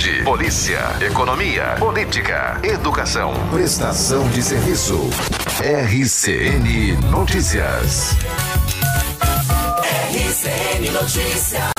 saúde, polícia, economia, política, educação, prestação de serviço. RCN Notícias. RCN Notícias.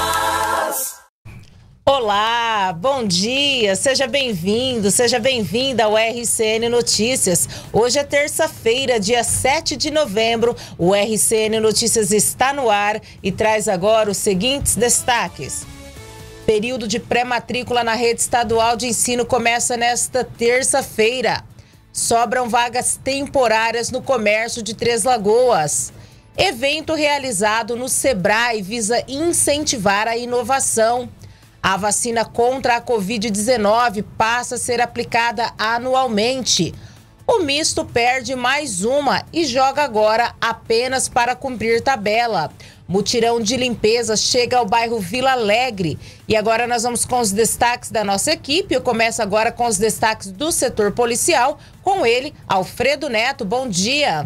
Olá, bom dia, seja bem-vindo, seja bem-vinda ao RCN Notícias. Hoje é terça-feira, dia 7 de novembro, o RCN Notícias está no ar e traz agora os seguintes destaques. Período de pré-matrícula na rede estadual de ensino começa nesta terça-feira. Sobram vagas temporárias no comércio de Três Lagoas. Evento realizado no Sebrae visa incentivar a inovação. A vacina contra a Covid-19 passa a ser aplicada anualmente. O misto perde mais uma e joga agora apenas para cumprir tabela. Mutirão de limpeza chega ao bairro Vila Alegre. E agora nós vamos com os destaques da nossa equipe. Eu começo agora com os destaques do setor policial. Com ele, Alfredo Neto. Bom dia.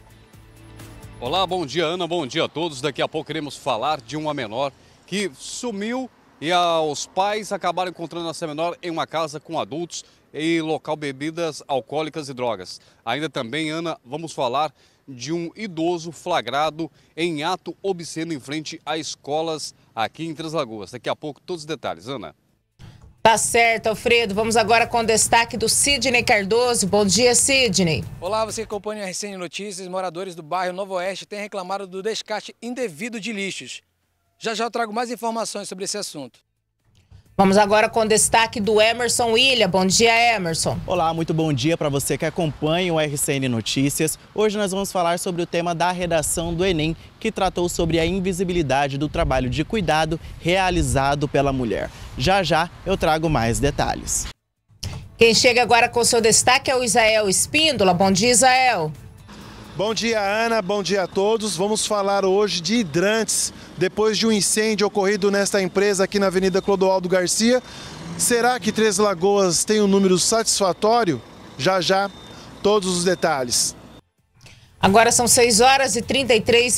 Olá, bom dia, Ana. Bom dia a todos. Daqui a pouco queremos falar de uma menor que sumiu e os pais acabaram encontrando essa menor em uma casa com adultos e local bebidas alcoólicas e drogas. Ainda também, Ana, vamos falar de um idoso flagrado em ato obsceno em frente a escolas aqui em Três Lagoas. Daqui a pouco todos os detalhes, Ana. Tá certo, Alfredo. Vamos agora com o destaque do Sidney Cardoso. Bom dia, Sidney. Olá, você que acompanha a RCN Notícias. Moradores do bairro Novo Oeste têm reclamado do descarte indevido de lixos. Já eu trago mais informações sobre esse assunto. Vamos agora com o destaque do Emerson William. Bom dia, Emerson. Olá, muito bom dia para você que acompanha o RCN Notícias. Hoje nós vamos falar sobre o tema da redação do Enem, que tratou sobre a invisibilidade do trabalho de cuidado realizado pela mulher. Já eu trago mais detalhes. Quem chega agora com o seu destaque é o Isael Espíndola. Bom dia, Isael. Bom dia, Ana. Bom dia a todos. Vamos falar hoje de hidrantes. Depois de um incêndio ocorrido nesta empresa aqui na Avenida Clodoaldo Garcia, será que Três Lagoas tem um número satisfatório? Já, todos os detalhes. Agora são 6h33,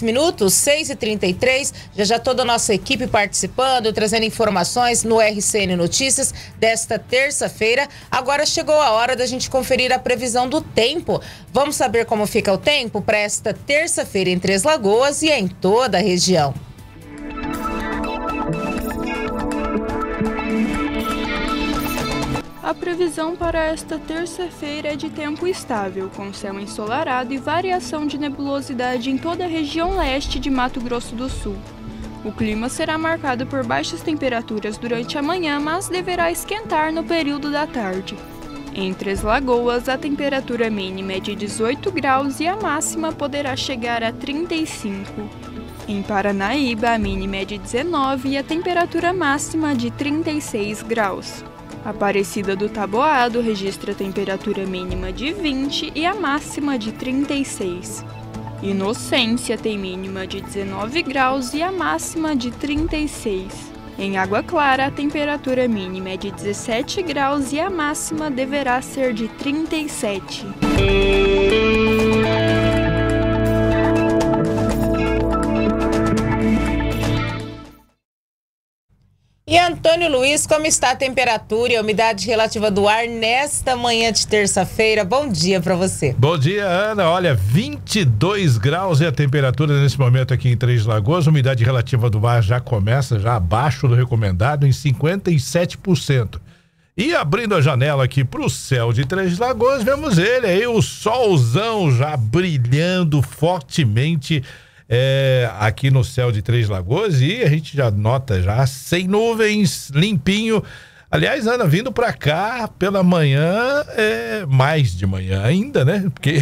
6h33. Já toda a nossa equipe participando, trazendo informações no RCN Notícias desta terça-feira. Agora chegou a hora da gente conferir a previsão do tempo. Vamos saber como fica o tempo para esta terça-feira em Três Lagoas e em toda a região. A previsão para esta terça-feira é de tempo estável, com céu ensolarado e variação de nebulosidade em toda a região leste de Mato Grosso do Sul. O clima será marcado por baixas temperaturas durante a manhã, mas deverá esquentar no período da tarde. Em Três Lagoas, a temperatura mínima é de 18 graus e a máxima poderá chegar a 35. Em Paranaíba, a mínima é de 19 e a temperatura máxima de 36 graus. Aparecida do Taboado registra a temperatura mínima de 20 e a máxima de 36. Inocência tem mínima de 19 graus e a máxima de 36. Em Água Clara, a temperatura mínima é de 17 graus e a máxima deverá ser de 37. E Antônio Luiz, como está a temperatura e a umidade relativa do ar nesta manhã de terça-feira? Bom dia para você. Bom dia, Ana. Olha, 22 graus é a temperatura nesse momento aqui em Três Lagoas. A umidade relativa do ar já começa, já abaixo do recomendado, em 57%. E abrindo a janela aqui para o céu de Três Lagoas, vemos ele aí, o solzão já brilhando fortemente aqui no céu de Três Lagoas, e a gente já nota já sem nuvens, limpinho. Aliás, Ana, vindo pra cá pela manhã, mais de manhã ainda, né? Porque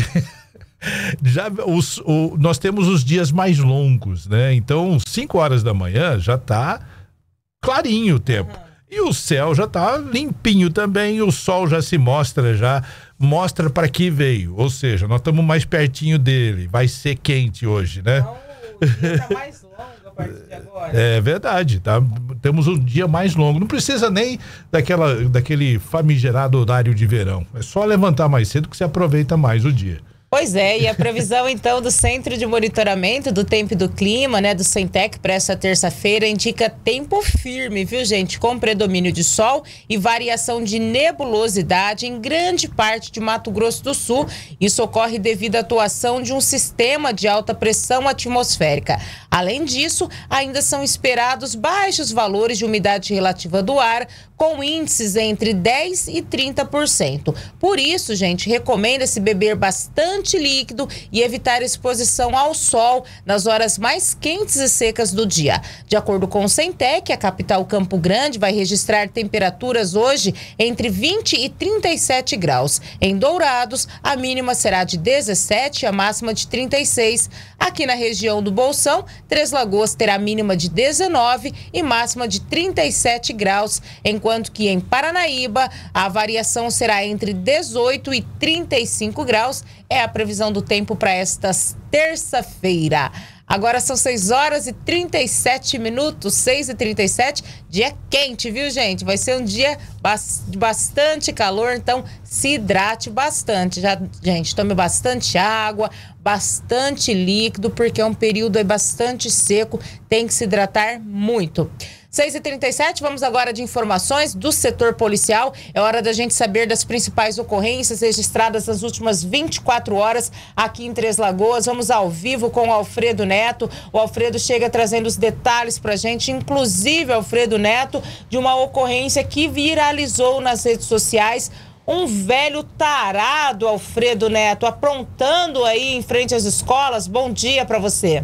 nós temos os dias mais longos, né? Então, 5 horas da manhã já tá clarinho o tempo. E o céu já tá limpinho também, o sol já se mostra para que veio. Ou seja, nós estamos mais pertinho dele. Vai ser quente hoje, né? Então, o dia tá mais longo a partir de agora. É verdade, tá? Temos um dia mais longo. Não precisa nem daquele famigerado horário de verão. É só levantar mais cedo que você aproveita mais o dia. Pois é, e a previsão então do Centro de Monitoramento do Tempo e do Clima, né, do CENTEC, para essa terça-feira indica tempo firme, viu, gente? Com predomínio de sol e variação de nebulosidade em grande parte de Mato Grosso do Sul. Isso ocorre devido à atuação de um sistema de alta pressão atmosférica. Além disso, ainda são esperados baixos valores de umidade relativa do ar, com índices entre 10% e 30%. Por isso, gente, recomenda-se beber bastante líquido e evitar exposição ao sol nas horas mais quentes e secas do dia. De acordo com o CENTEC, a capital Campo Grande vai registrar temperaturas hoje entre 20 e 37 graus. Em Dourados, a mínima será de 17 e a máxima de 36. Aqui na região do Bolsão, Três Lagoas terá mínima de 19 e máxima de 37 graus, enquanto que em Paranaíba a variação será entre 18 e 35 graus. É a previsão do tempo para esta terça-feira. Agora são 6 horas e 37 minutos, 6h37, dia quente, viu, gente? Vai ser um dia de bastante calor, então se hidrate bastante. Gente, tome bastante água, bastante líquido, porque é um período aí bastante seco, tem que se hidratar muito. 6h37, vamos agora de informações do setor policial. É hora da gente saber das principais ocorrências registradas nas últimas 24 horas aqui em Três Lagoas. Vamos ao vivo com o Alfredo Neto. O Alfredo chega trazendo os detalhes pra gente, inclusive, Alfredo Neto, de uma ocorrência que viralizou nas redes sociais. Um velho tarado, Alfredo Neto, aprontando aí em frente às escolas. Bom dia pra você.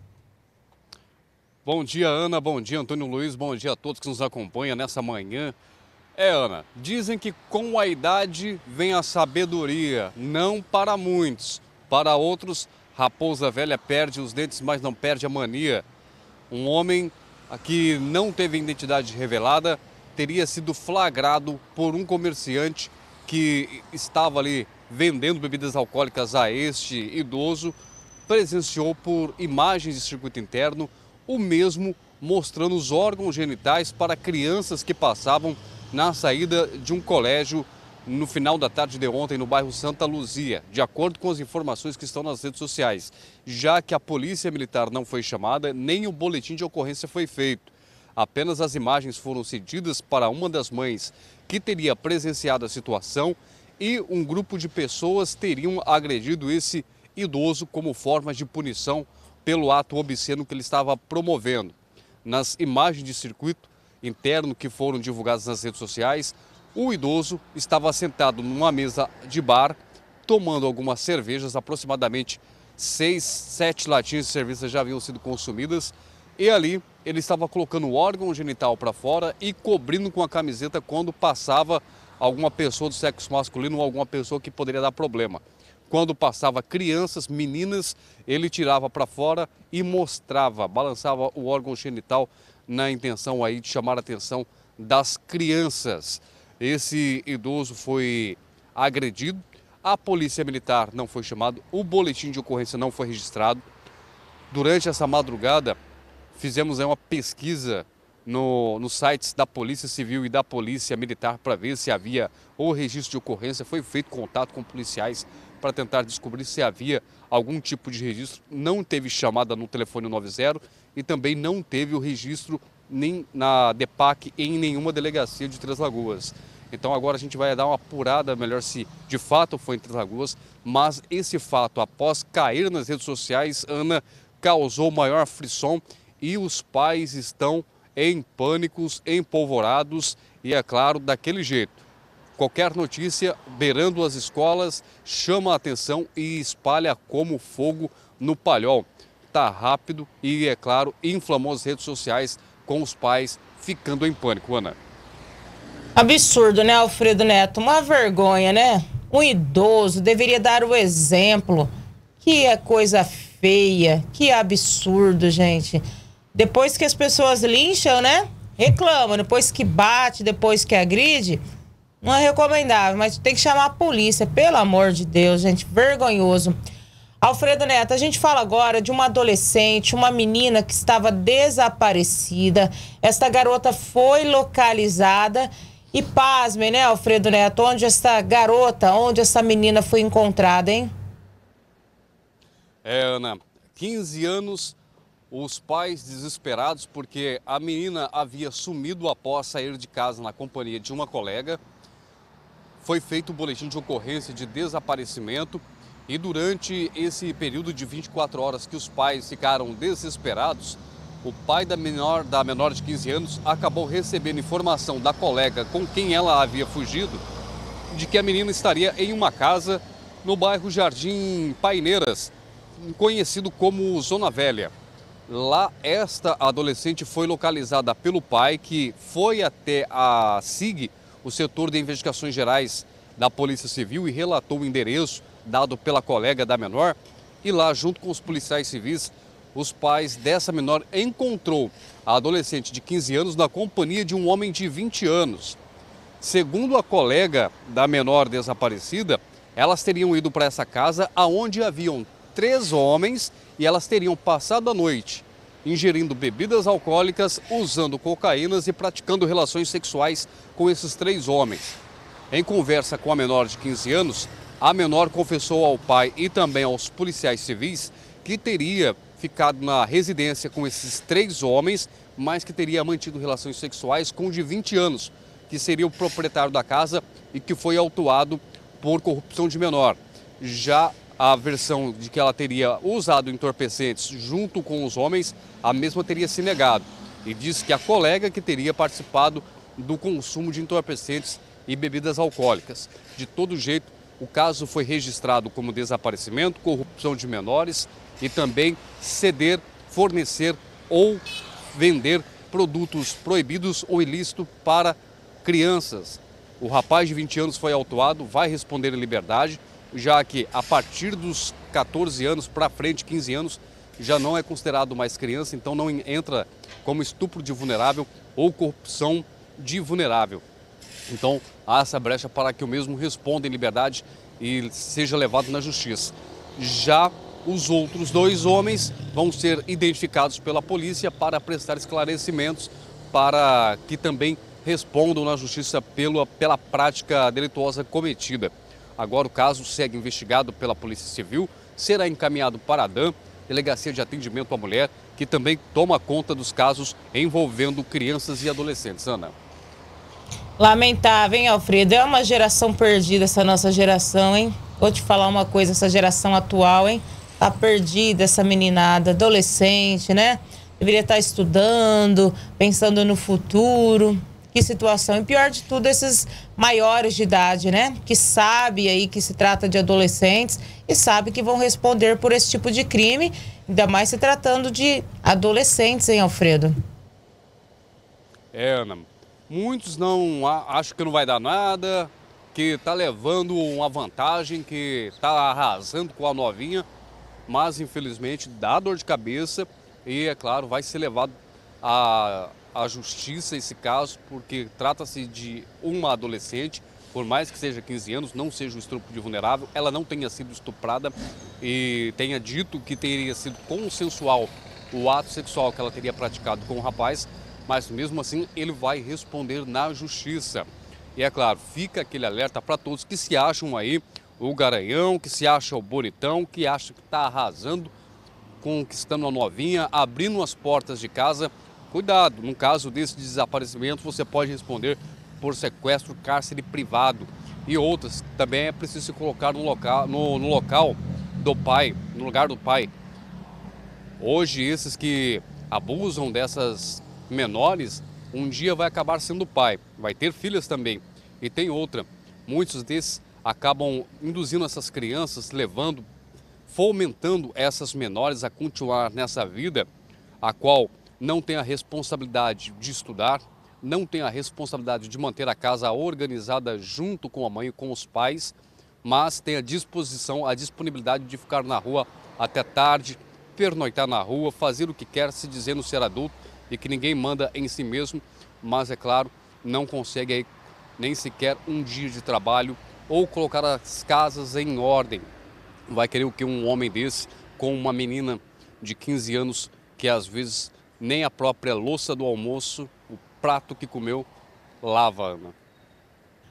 Bom dia, Ana. Bom dia, Antônio Luiz. Bom dia a todos que nos acompanham nessa manhã. Ana, dizem que com a idade vem a sabedoria. Não para muitos. Para outros, raposa velha perde os dentes, mas não perde a mania. Um homem que não teve identidade revelada teria sido flagrado por um comerciante que estava ali vendendo bebidas alcoólicas a este idoso. Presenciou por imagens de circuito interno o mesmo mostrando os órgãos genitais para crianças que passavam na saída de um colégio no final da tarde de ontem no bairro Santa Luzia, de acordo com as informações que estão nas redes sociais, já que a polícia militar não foi chamada, nem o boletim de ocorrência foi feito. Apenas as imagens foram cedidas para uma das mães que teria presenciado a situação e um grupo de pessoas teriam agredido esse idoso como forma de punição pelo ato obsceno que ele estava promovendo. Nas imagens de circuito interno que foram divulgadas nas redes sociais, o idoso estava sentado numa mesa de bar, tomando algumas cervejas, aproximadamente 6, 7 latinhas de cerveja já haviam sido consumidas, e ali ele estava colocando o órgão genital para fora e cobrindo com a camiseta quando passava alguma pessoa do sexo masculino ou alguma pessoa que poderia dar problema. Quando passava crianças, meninas, ele tirava para fora e mostrava, balançava o órgão genital na intenção aí de chamar a atenção das crianças. Esse idoso foi agredido, a polícia militar não foi chamada, o boletim de ocorrência não foi registrado. Durante essa madrugada, fizemos aí uma pesquisa nos sites da Polícia Civil e da Polícia Militar para ver se havia o registro de ocorrência. Foi feito contato com policiais para tentar descobrir se havia algum tipo de registro. Não teve chamada no telefone 90 e também não teve o registro nem na DEPAC em nenhuma delegacia de Três Lagoas. Então agora a gente vai dar uma apurada melhor se de fato foi em Três Lagoas, mas esse fato, após cair nas redes sociais, Ana, causou maior aflição e os pais estão em pânicos, empolvorados e, é claro, daquele jeito. Qualquer notícia beirando as escolas chama a atenção e espalha como fogo no palhol. Tá rápido e, é claro, inflamou as redes sociais com os pais ficando em pânico, Ana. Absurdo, né, Alfredo Neto? Uma vergonha, né? Um idoso deveria dar o exemplo. Que é coisa feia, que absurdo, gente. Depois que as pessoas lincham, né? Reclamam. Depois que bate, depois que agride, não é recomendável, mas tem que chamar a polícia. Pelo amor de Deus, gente. Vergonhoso. Alfredo Neto, a gente fala agora de uma adolescente, uma menina que estava desaparecida. Esta garota foi localizada e pasmem, né, Alfredo Neto? Onde essa menina foi encontrada, hein? Ana, 15 anos, os pais desesperados porque a menina havia sumido após sair de casa na companhia de uma colega. Foi feito o boletim de ocorrência de desaparecimento e durante esse período de 24 horas que os pais ficaram desesperados, o pai da menor de 15 anos acabou recebendo informação da colega com quem ela havia fugido de que a menina estaria em uma casa no bairro Jardim Paineiras, conhecido como Zona Velha. Lá, esta adolescente foi localizada pelo pai, que foi até a SIG, o setor de investigações gerais da Polícia Civil, e relatou o endereço dado pela colega da menor. E lá, junto com os policiais civis, os pais dessa menor encontrou a adolescente de 15 anos na companhia de um homem de 20 anos. Segundo a colega da menor desaparecida, elas teriam ido para essa casa onde haviam 3 homens e elas teriam passado a noite ingerindo bebidas alcoólicas, usando cocaínas e praticando relações sexuais com esses 3 homens. Em conversa com a menor de 15 anos, a menor confessou ao pai e também aos policiais civis que teria ficado na residência com esses 3 homens, mas que teria mantido relações sexuais com o de 20 anos, que seria o proprietário da casa e que foi autuado por corrupção de menor. Já a versão de que ela teria usado entorpecentes junto com os homens, a mesma teria se negado e disse que a colega que teria participado do consumo de entorpecentes e bebidas alcoólicas. De todo jeito, o caso foi registrado como desaparecimento, corrupção de menores e também ceder, fornecer ou vender produtos proibidos ou ilícitos para crianças. O rapaz de 20 anos foi autuado, vai responder em liberdade, já que a partir dos 14 anos para frente, 15 anos, já não é considerado mais criança, então não entra como estupro de vulnerável ou corrupção de vulnerável. Então, há essa brecha para que o mesmo responda em liberdade e seja levado na justiça. Já os outros 2 homens vão ser identificados pela polícia para prestar esclarecimentos, para que também respondam na justiça pela prática delituosa cometida. Agora o caso segue investigado pela Polícia Civil, será encaminhado para a DAM, Delegacia de Atendimento à Mulher, que também toma conta dos casos envolvendo crianças e adolescentes. Ana. Lamentável, hein, Alfredo? É uma geração perdida essa nossa geração, hein? Vou te falar uma coisa, essa geração atual, hein? Tá perdida essa meninada, adolescente, né? Deveria estar estudando, pensando no futuro. Que situação. E pior de tudo, esses maiores de idade, né? Que sabe aí que se trata de adolescentes e sabe que vão responder por esse tipo de crime, ainda mais se tratando de adolescentes, hein, Alfredo? Ana, muitos não acham que não vai dar nada, que tá levando uma vantagem, que tá arrasando com a novinha, mas infelizmente dá dor de cabeça e, é claro, vai ser levado à justiça esse caso, porque trata-se de uma adolescente, por mais que seja 15 anos, não seja um estupro de vulnerável, ela não tenha sido estuprada e tenha dito que teria sido consensual o ato sexual que ela teria praticado com o rapaz, mas mesmo assim ele vai responder na justiça. E é claro, fica aquele alerta para todos que se acham aí o garanhão, que se acha o bonitão, que acha que está arrasando, conquistando a novinha, abrindo as portas de casa. Cuidado, no caso desse desaparecimento, você pode responder por sequestro, cárcere privado e outras. Também é preciso se colocar no local do pai, no lugar do pai. Hoje, esses que abusam dessas menores, um dia vai acabar sendo pai, vai ter filhas também. E tem outra, muitos desses acabam induzindo essas crianças, fomentando essas menores a continuar nessa vida, a qual não tem a responsabilidade de estudar, não tem a responsabilidade de manter a casa organizada junto com a mãe e com os pais, mas tem a disponibilidade de ficar na rua até tarde, pernoitar na rua, fazer o que quer, se dizendo ser adulto e que ninguém manda em si mesmo, mas é claro, não consegue aí nem sequer um dia de trabalho ou colocar as casas em ordem. Vai querer o que um homem desse com uma menina de 15 anos que às vezes nem a própria louça do almoço, o prato que comeu, lava, Ana.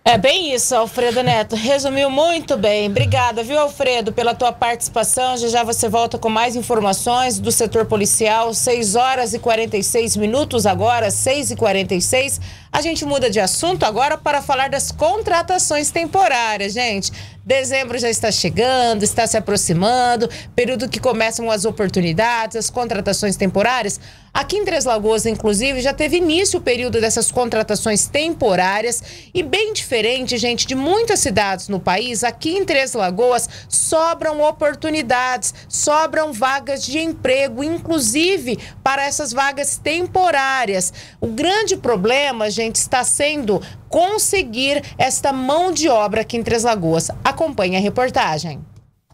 É bem isso, Alfredo Neto. Resumiu muito bem. Obrigada, viu, Alfredo, pela tua participação. Já você volta com mais informações do setor policial. 6 horas e 46 minutos agora, 6h46. A gente muda de assunto agora para falar das contratações temporárias, gente. Dezembro já está chegando, está se aproximando, período que começam as oportunidades, as contratações temporárias. Aqui em Três Lagoas, inclusive, já teve início o período dessas contratações temporárias e bem diferente, gente, de muitas cidades no país, aqui em Três Lagoas sobram oportunidades, sobram vagas de emprego, inclusive para essas vagas temporárias. O grande problema, gente, está sendo conseguir esta mão de obra aqui em Três Lagoas. Acompanhe a reportagem.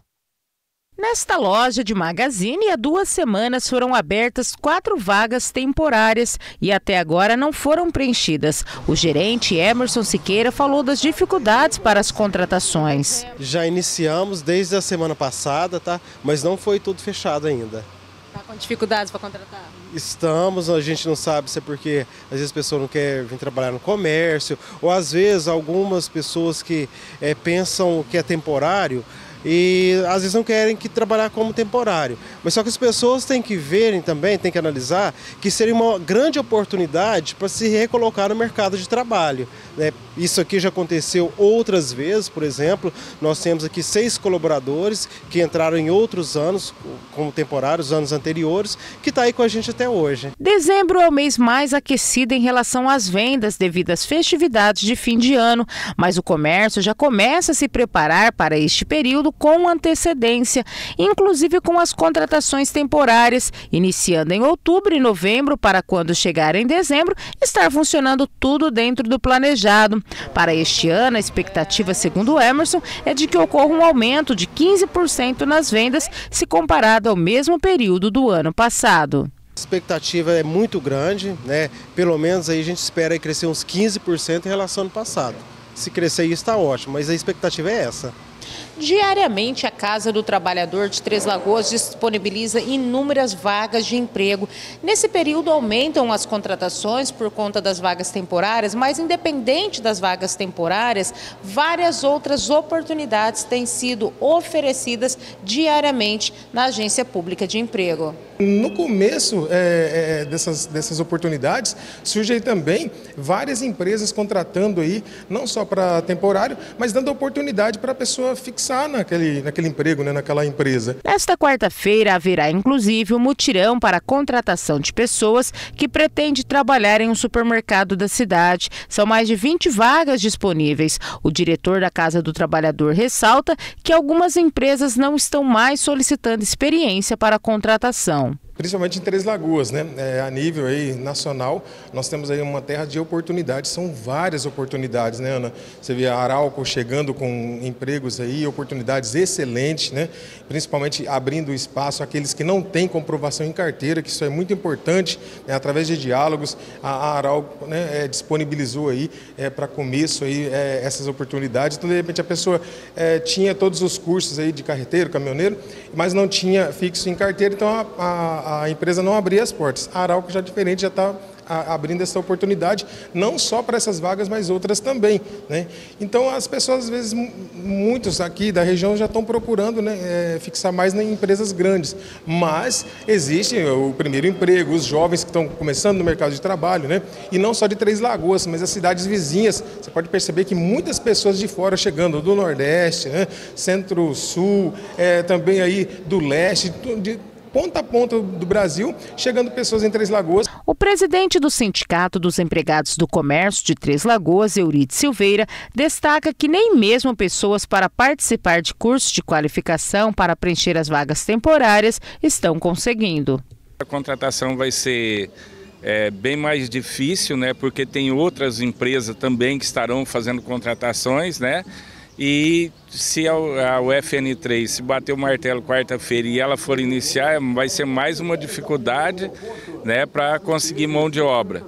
Nesta loja de Magazine, há 2 semanas foram abertas 4 vagas temporárias e até agora não foram preenchidas. O gerente Emerson Siqueira falou das dificuldades para as contratações. Já iniciamos desde a semana passada, tá? Mas não foi tudo fechado ainda. Está com dificuldades para contratar? Estamos, a gente não sabe se é porque às vezes a pessoa não quer vir trabalhar no comércio, ou às vezes algumas pessoas que pensam que é temporário, e às vezes não querem trabalhar como temporário. Mas só que as pessoas têm que verem também, têm que analisar que seria uma grande oportunidade para se recolocar no mercado de trabalho, né? Isso aqui já aconteceu outras vezes, por exemplo, nós temos aqui 6 colaboradores que entraram em outros anos, como temporários, anos anteriores, que está aí com a gente até hoje. Dezembro é o mês mais aquecido em relação às vendas devido às festividades de fim de ano, mas o comércio já começa a se preparar para este período com antecedência, inclusive com as contratações temporárias, iniciando em outubro e novembro para quando chegar em dezembro, estar funcionando tudo dentro do planejado. Para este ano, a expectativa, segundo o Emerson, é de que ocorra um aumento de 15% nas vendas se comparado ao mesmo período do ano passado. A expectativa é muito grande, né? Pelo menos aí a gente espera crescer uns 15% em relação ao ano passado. Se crescer isso está ótimo, mas a expectativa é essa. Diariamente, a Casa do Trabalhador de Três Lagoas disponibiliza inúmeras vagas de emprego. Nesse período, aumentam as contratações por conta das vagas temporárias, mas independente das vagas temporárias, várias outras oportunidades têm sido oferecidas diariamente na Agência Pública de Emprego. No começo dessas oportunidades, surgem também várias empresas contratando aí, não só para temporário, mas dando oportunidade para a pessoa fixar naquele emprego, né, naquela empresa. Nesta quarta-feira haverá inclusive um mutirão para a contratação de pessoas que pretendem trabalhar em um supermercado da cidade. São mais de 20 vagas disponíveis. O diretor da Casa do Trabalhador ressalta que algumas empresas não estão mais solicitando experiência para a contratação. Principalmente em Três Lagoas, né? A nível aí nacional, nós temos aí uma terra de oportunidades, são várias oportunidades, né, Ana? Você vê a Arauco chegando com empregos aí, oportunidades excelentes, né? Principalmente abrindo espaço àqueles que não têm comprovação em carteira, que isso é muito importante, né? Através de diálogos, a Arauco, né, disponibilizou aí para começo aí essas oportunidades. Então, de repente, a pessoa tinha todos os cursos aí de carreteiro, caminhoneiro, mas não tinha fixo em carteira, então a empresa não abria as portas. A Arauco já diferente, já está abrindo essa oportunidade, não só para essas vagas, mas outras também, né? Então as pessoas, às vezes, muitos aqui da região já estão procurando, né, fixar mais em empresas grandes, mas existe o primeiro emprego, os jovens que estão começando no mercado de trabalho, né? E não só de Três Lagoas, mas as cidades vizinhas. Você pode perceber que muitas pessoas de fora chegando do Nordeste, né, Centro-Sul, também aí do Leste, de ponta a ponta do Brasil, chegando pessoas em Três Lagoas. O presidente do Sindicato dos Empregados do Comércio de Três Lagoas, Euridice Silveira, destaca que nem mesmo pessoas para participar de cursos de qualificação para preencher as vagas temporárias estão conseguindo. A contratação vai ser bem mais difícil, né, porque tem outras empresas também que estarão fazendo contratações, né? E se a UFN3 se bater o martelo quarta-feira e ela for iniciar, vai ser mais uma dificuldade, né, para conseguir mão de obra.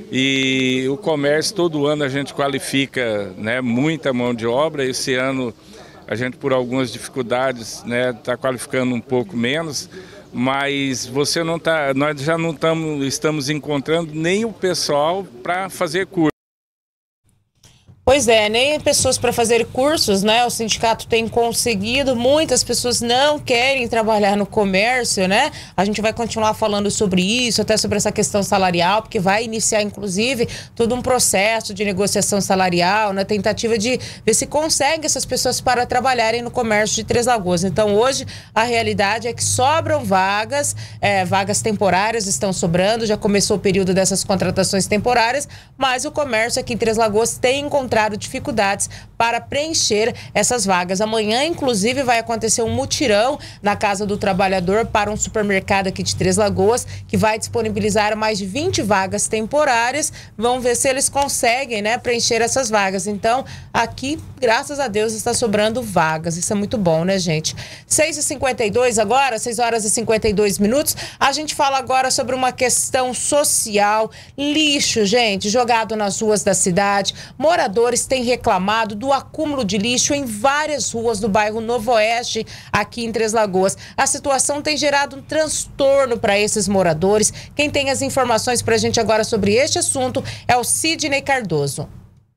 E o comércio, todo ano a gente qualifica, né, muita mão de obra. Esse ano a gente, por algumas dificuldades, né, está qualificando um pouco menos, mas nós já não estamos encontrando nem o pessoal para fazer curso. Pois é, nem pessoas para fazer cursos, né? O sindicato tem conseguido, muitas pessoas não querem trabalhar no comércio, né? A gente vai continuar falando sobre isso, até sobre essa questão salarial, porque vai iniciar, inclusive, todo um processo de negociação salarial, na tentativa de ver se consegue essas pessoas para trabalharem no comércio de Três Lagoas. Então, hoje, a realidade é que sobram vagas, vagas temporárias estão sobrando, já começou o período dessas contratações temporárias, mas o comércio aqui em Três Lagoas tem encontrado dificuldades para preencher essas vagas. Amanhã, inclusive, vai acontecer um mutirão na Casa do Trabalhador para um supermercado aqui de Três Lagoas, que vai disponibilizar mais de 20 vagas temporárias. Vamos ver se eles conseguem, né, preencher essas vagas. Então, aqui, graças a Deus, está sobrando vagas. Isso é muito bom, né, gente? 6h52 agora, 6 horas e 52 minutos. A gente fala agora sobre uma questão social. Lixo, gente, jogado nas ruas da cidade. Moradores têm reclamado do acúmulo de lixo em várias ruas do bairro Novo Oeste, aqui em Três Lagoas. A situação tem gerado um transtorno para esses moradores. Quem tem as informações para a gente agora sobre este assunto é o Sidney Cardoso.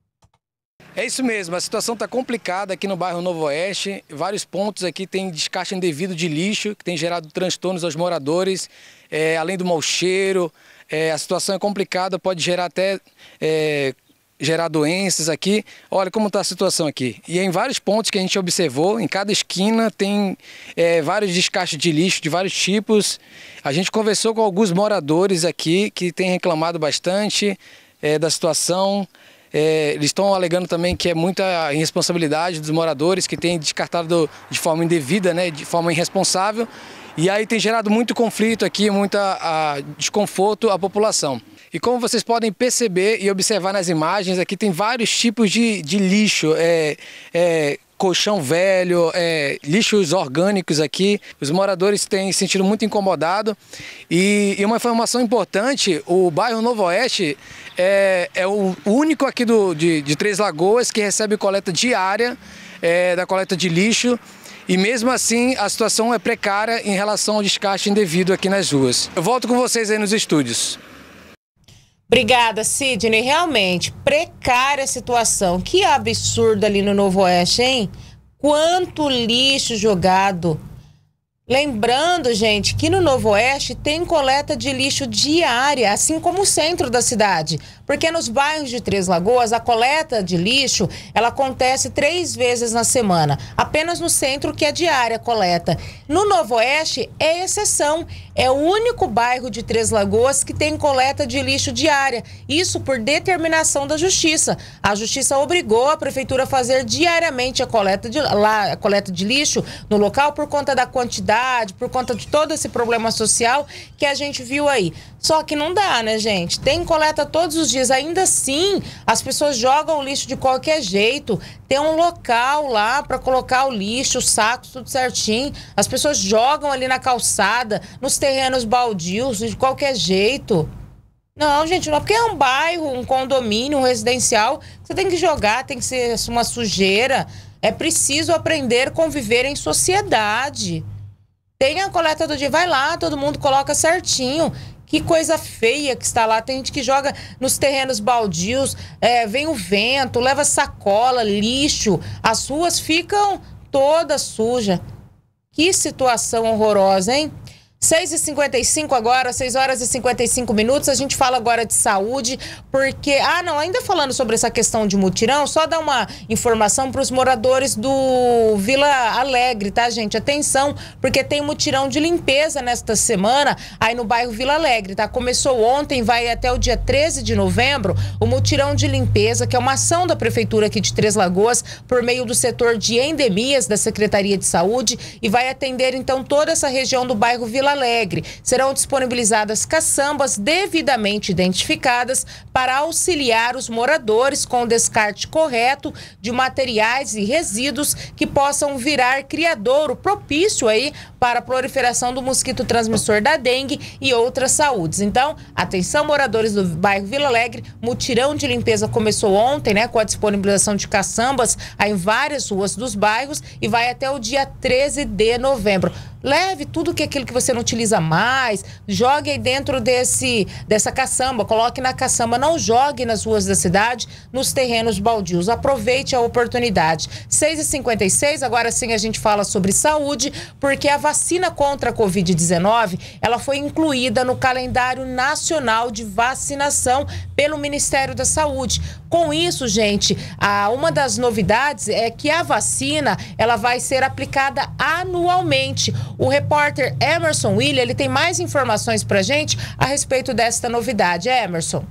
É isso mesmo, a situação está complicada aqui no bairro Novo Oeste. Vários pontos aqui tem descarte indevido de lixo, que tem gerado transtornos aos moradores, além do mau cheiro. A situação é complicada, pode gerar até gerar doenças aqui. Olha como está a situação aqui. E em vários pontos que a gente observou, em cada esquina tem vários descartes de lixo de vários tipos. A gente conversou com alguns moradores aqui que têm reclamado bastante da situação. Eles estão alegando também que é muita irresponsabilidade dos moradores que têm descartado de forma indevida, né, de forma irresponsável. E aí tem gerado muito conflito aqui, desconforto à população. E como vocês podem perceber e observar nas imagens, aqui tem vários tipos de lixo, colchão velho, lixos orgânicos aqui. Os moradores têm se sentido muito incomodados. E uma informação importante, o bairro Novo Oeste é o único aqui de Três Lagoas que recebe coleta diária da coleta de lixo. E mesmo assim, a situação é precária em relação ao descarte indevido aqui nas ruas. Eu volto com vocês aí nos estúdios. Obrigada, Sidney. Realmente, precária a situação. Que absurdo ali no Novo Oeste, hein? Quanto lixo jogado. Lembrando, gente, que no Novo Oeste tem coleta de lixo diária, assim como o centro da cidade. Porque nos bairros de Três Lagoas, a coleta de lixo, ela acontece 3 vezes na semana. Apenas no centro que é diária a coleta. No Novo Oeste é exceção. É o único bairro de Três Lagoas que tem coleta de lixo diária. Isso por determinação da Justiça. A Justiça obrigou a Prefeitura a fazer diariamente a coleta de lixo no local por conta da quantidade, por conta de todo esse problema social que a gente viu aí. Só que não dá, né, gente? Tem coleta todos os dias. Ainda assim, as pessoas jogam o lixo de qualquer jeito. Tem um local lá para colocar o lixo, os sacos, tudo certinho. As pessoas jogam ali na calçada, nos terrenos baldios, de qualquer jeito. Não, gente, não é porque é um bairro, um condomínio, um residencial. Você tem que jogar, tem que ser uma sujeira. É preciso aprender a conviver em sociedade. Tem a coleta do dia, vai lá, todo mundo coloca certinho. Que coisa feia que está lá. Tem gente que joga nos terrenos baldios, vem o vento, leva sacola, lixo. As ruas ficam todas sujas. Que situação horrorosa, hein? 6h55 agora, 6 horas e 55 minutos. A gente fala agora de saúde, porque... ainda falando sobre essa questão de mutirão, só dar uma informação para os moradores do Vila Alegre, tá, gente? Atenção, porque tem mutirão de limpeza nesta semana, aí no bairro Vila Alegre, tá? Começou ontem, vai até o dia 13 de novembro, o mutirão de limpeza, que é uma ação da Prefeitura aqui de Três Lagoas, por meio do setor de endemias da Secretaria de Saúde, e vai atender, então, toda essa região do bairro Vila Alegre. Serão disponibilizadas caçambas devidamente identificadas para auxiliar os moradores com o descarte correto de materiais e resíduos que possam virar criadouro propício aí para a proliferação do mosquito transmissor da dengue e outras saúdes. Então, atenção, moradores do bairro Vila Alegre, mutirão de limpeza começou ontem, né, com a disponibilização de caçambas aí em várias ruas dos bairros e vai até o dia 13 de novembro. leve tudo aquilo que você não utiliza mais, jogue aí dentro dessa caçamba, coloque na caçamba, não jogue nas ruas da cidade, nos terrenos baldios. Aproveite a oportunidade. 6h56, agora sim a gente fala sobre saúde, porque a vacina contra a Covid-19, ela foi incluída no calendário nacional de vacinação pelo Ministério da Saúde. Com isso, gente, uma das novidades é que a vacina, ela vai ser aplicada anualmente. O repórter Emerson William, ele tem mais informações pra gente a respeito desta novidade. Emerson.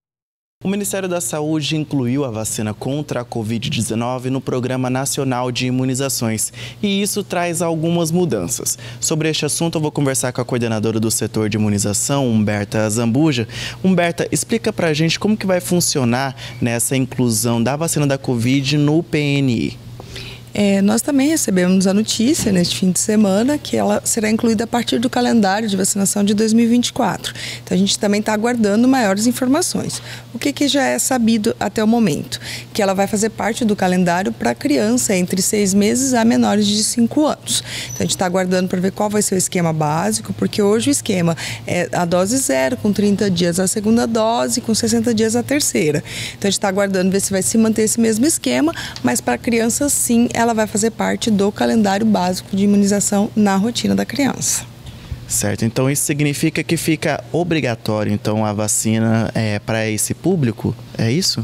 O Ministério da Saúde incluiu a vacina contra a Covid-19 no Programa Nacional de Imunizações e isso traz algumas mudanças. Sobre este assunto, eu vou conversar com a coordenadora do setor de imunização, Humberta Zambuja. Humberta, explica pra gente como que vai funcionar nessa inclusão da vacina da Covid no PNI. Nós também recebemos a notícia neste fim de semana que ela será incluída a partir do calendário de vacinação de 2024. Então, a gente também está aguardando maiores informações. O que já é sabido até o momento? Que ela vai fazer parte do calendário para criança entre 6 meses a menores de 5 anos. Então, a gente está aguardando para ver qual vai ser o esquema básico, porque hoje o esquema é a dose 0, com 30 dias a segunda dose, com 60 dias a terceira. Então, a gente está aguardando ver se vai se manter esse mesmo esquema, mas para criança, sim, ela vai fazer parte do calendário básico de imunização na rotina da criança. Certo, então isso significa que fica obrigatório então a vacina para esse público, é isso?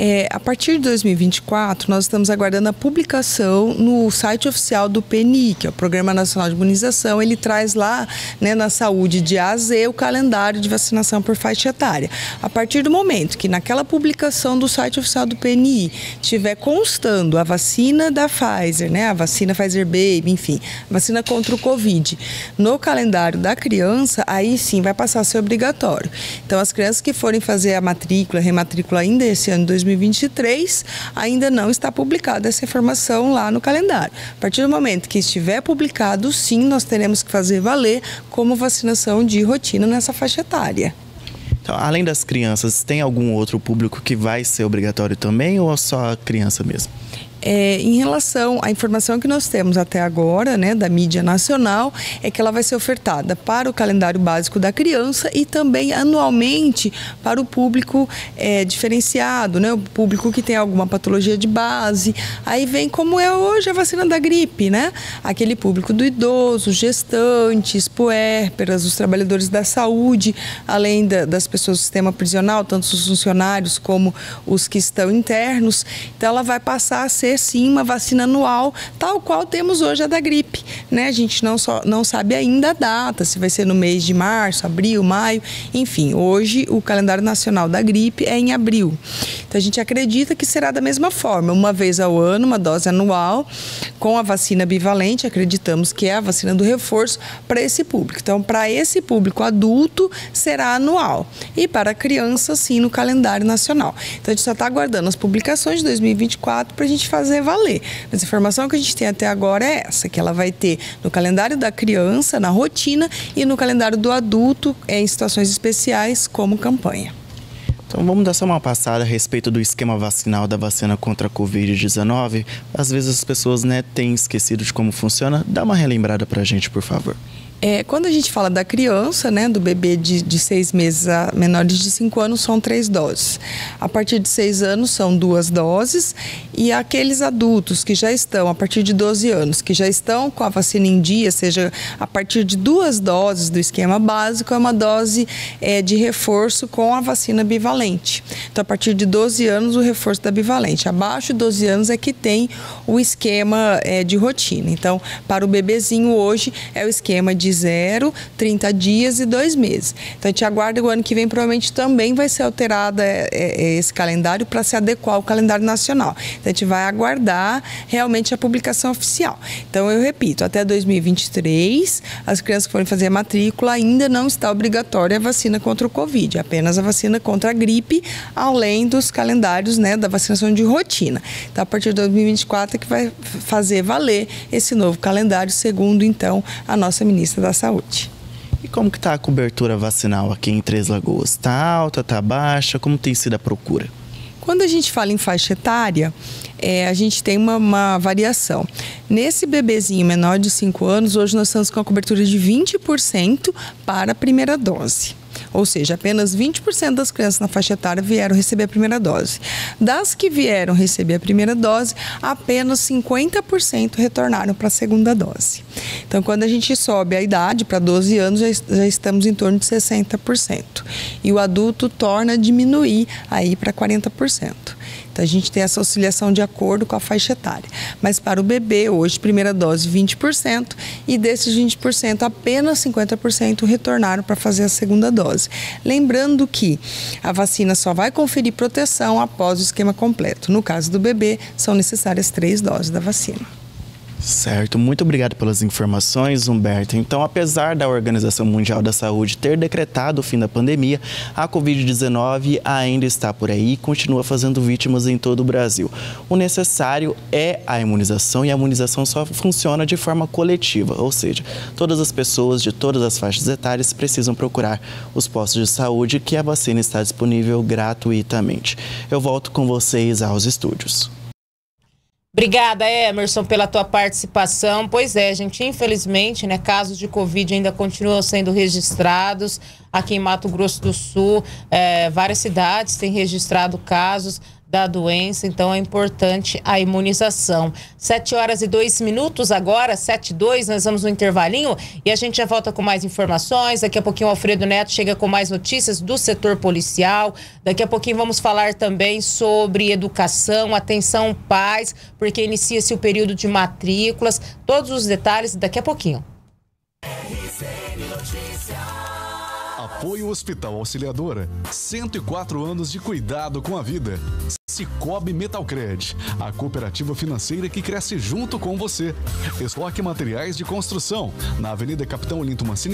A partir de 2024, nós estamos aguardando a publicação no site oficial do PNI, que é o Programa Nacional de Imunização. Ele traz lá, né, na saúde de A a Z, o calendário de vacinação por faixa etária. A partir do momento que naquela publicação do site oficial do PNI tiver constando a vacina da Pfizer, né, a vacina Pfizer Baby, enfim, vacina contra o Covid, no calendário da criança, aí sim vai passar a ser obrigatório. Então, as crianças que forem fazer a matrícula, rematrícula ainda esse ano 2023, ainda não está publicada essa informação lá no calendário. A partir do momento que estiver publicado, sim, nós teremos que fazer valer como vacinação de rotina nessa faixa etária. Então, além das crianças, tem algum outro público que vai ser obrigatório também ou só a criança mesmo? Em relação à informação que nós temos até agora, né, da mídia nacional, é que ela vai ser ofertada para o calendário básico da criança e também anualmente para o público diferenciado, né, o público que tem alguma patologia de base. Aí vem como é hoje a vacina da gripe, né? Aquele público do idoso, gestantes, puérperas, os trabalhadores da saúde, além das pessoas do sistema prisional, tanto os funcionários como os que estão internos. Então, ela vai passar a ser sim uma vacina anual, tal qual temos hoje a da gripe, né? A gente não sabe ainda a data, se vai ser no mês de março, abril, maio, enfim, hoje o calendário nacional da gripe é em abril. Então a gente acredita que será da mesma forma, uma vez ao ano, uma dose anual, com a vacina bivalente, acreditamos que é a vacina do reforço para esse público. Então, para esse público adulto, será anual. E para a criança, sim, no calendário nacional. Então, a gente só está aguardando as publicações de 2024 para a gente fazer valer. Mas a informação que a gente tem até agora é essa, que ela vai ter no calendário da criança, na rotina, e no calendário do adulto, em situações especiais, como campanha. Então vamos dar só uma passada a respeito do esquema vacinal da vacina contra a Covid-19. Às vezes as pessoas, né, têm esquecido de como funciona. Dá uma relembrada pra gente, por favor. Quando a gente fala da criança, né, do bebê de 6 meses a menores de 5 anos, são 3 doses. A partir de 6 anos, são 2 doses. E aqueles adultos que já estão, a partir de 12 anos, que já estão com a vacina em dia, seja a partir de 2 doses do esquema básico, é uma dose de reforço com a vacina bivalente. Então, a partir de 12 anos, o reforço da bivalente. Abaixo de 12 anos é que tem o esquema de rotina. Então, para o bebezinho hoje, é o esquema de 0, 30 dias e 2 meses. Então, a gente aguarda o ano que vem, provavelmente também vai ser alterado esse calendário para se adequar ao calendário nacional. Então, a gente vai aguardar realmente a publicação oficial. Então, eu repito, até 2023, as crianças que forem fazer a matrícula ainda não está obrigatória a vacina contra o Covid, apenas a vacina contra a gripe, além dos calendários, né, da vacinação de rotina. Então, a partir de 2024 é que vai fazer valer esse novo calendário, segundo, então, a nossa ministra da Saúde. E como que está a cobertura vacinal aqui em Três Lagoas? Está alta, está baixa? Como tem sido a procura? Quando a gente fala em faixa etária, a gente tem uma variação. Nesse bebezinho menor de 5 anos, hoje nós estamos com a cobertura de 20% para a primeira dose. Ou seja, apenas 20% das crianças na faixa etária vieram receber a primeira dose. Das que vieram receber a primeira dose, apenas 50% retornaram para a segunda dose. Então, quando a gente sobe a idade para 12 anos, já estamos em torno de 60%. E o adulto torna a diminuir aí para 40%. Então, a gente tem essa oscilação de acordo com a faixa etária. Mas para o bebê, hoje, primeira dose 20%, e desses 20%, apenas 50% retornaram para fazer a segunda dose. Lembrando que a vacina só vai conferir proteção após o esquema completo. No caso do bebê, são necessárias 3 doses da vacina. Certo, muito obrigado pelas informações, Humberto. Então, apesar da Organização Mundial da Saúde ter decretado o fim da pandemia, a Covid-19 ainda está por aí e continua fazendo vítimas em todo o Brasil. O necessário é a imunização, e a imunização só funciona de forma coletiva, ou seja, todas as pessoas de todas as faixas etárias precisam procurar os postos de saúde, que a vacina está disponível gratuitamente. Eu volto com vocês aos estúdios. Obrigada, Emerson, pela tua participação. Pois é, gente, infelizmente, né, casos de Covid ainda continuam sendo registrados aqui em Mato Grosso do Sul. Várias cidades têm registrado casos da doença, então é importante a imunização. 7h02 agora, 7h02, nós vamos no intervalinho e a gente já volta com mais informações. Daqui a pouquinho o Alfredo Neto chega com mais notícias do setor policial. Daqui a pouquinho vamos falar também sobre educação, atenção pais, porque inicia-se o período de matrículas. Todos os detalhes daqui a pouquinho. Apoio Hospital Auxiliadora, 104 anos de cuidado com a vida. Cicobi Metalcred, a cooperativa financeira que cresce junto com você. Estoque Materiais de Construção, na Avenida Capitão Olinto Mancini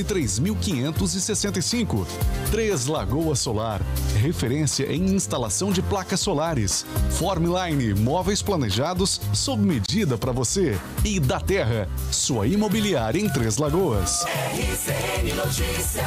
3565. 3 Lagoas Solar, referência em instalação de placas solares. Formline, móveis planejados sob medida para você. E da Terra, sua imobiliária em 3 Lagoas. RCN Notícias.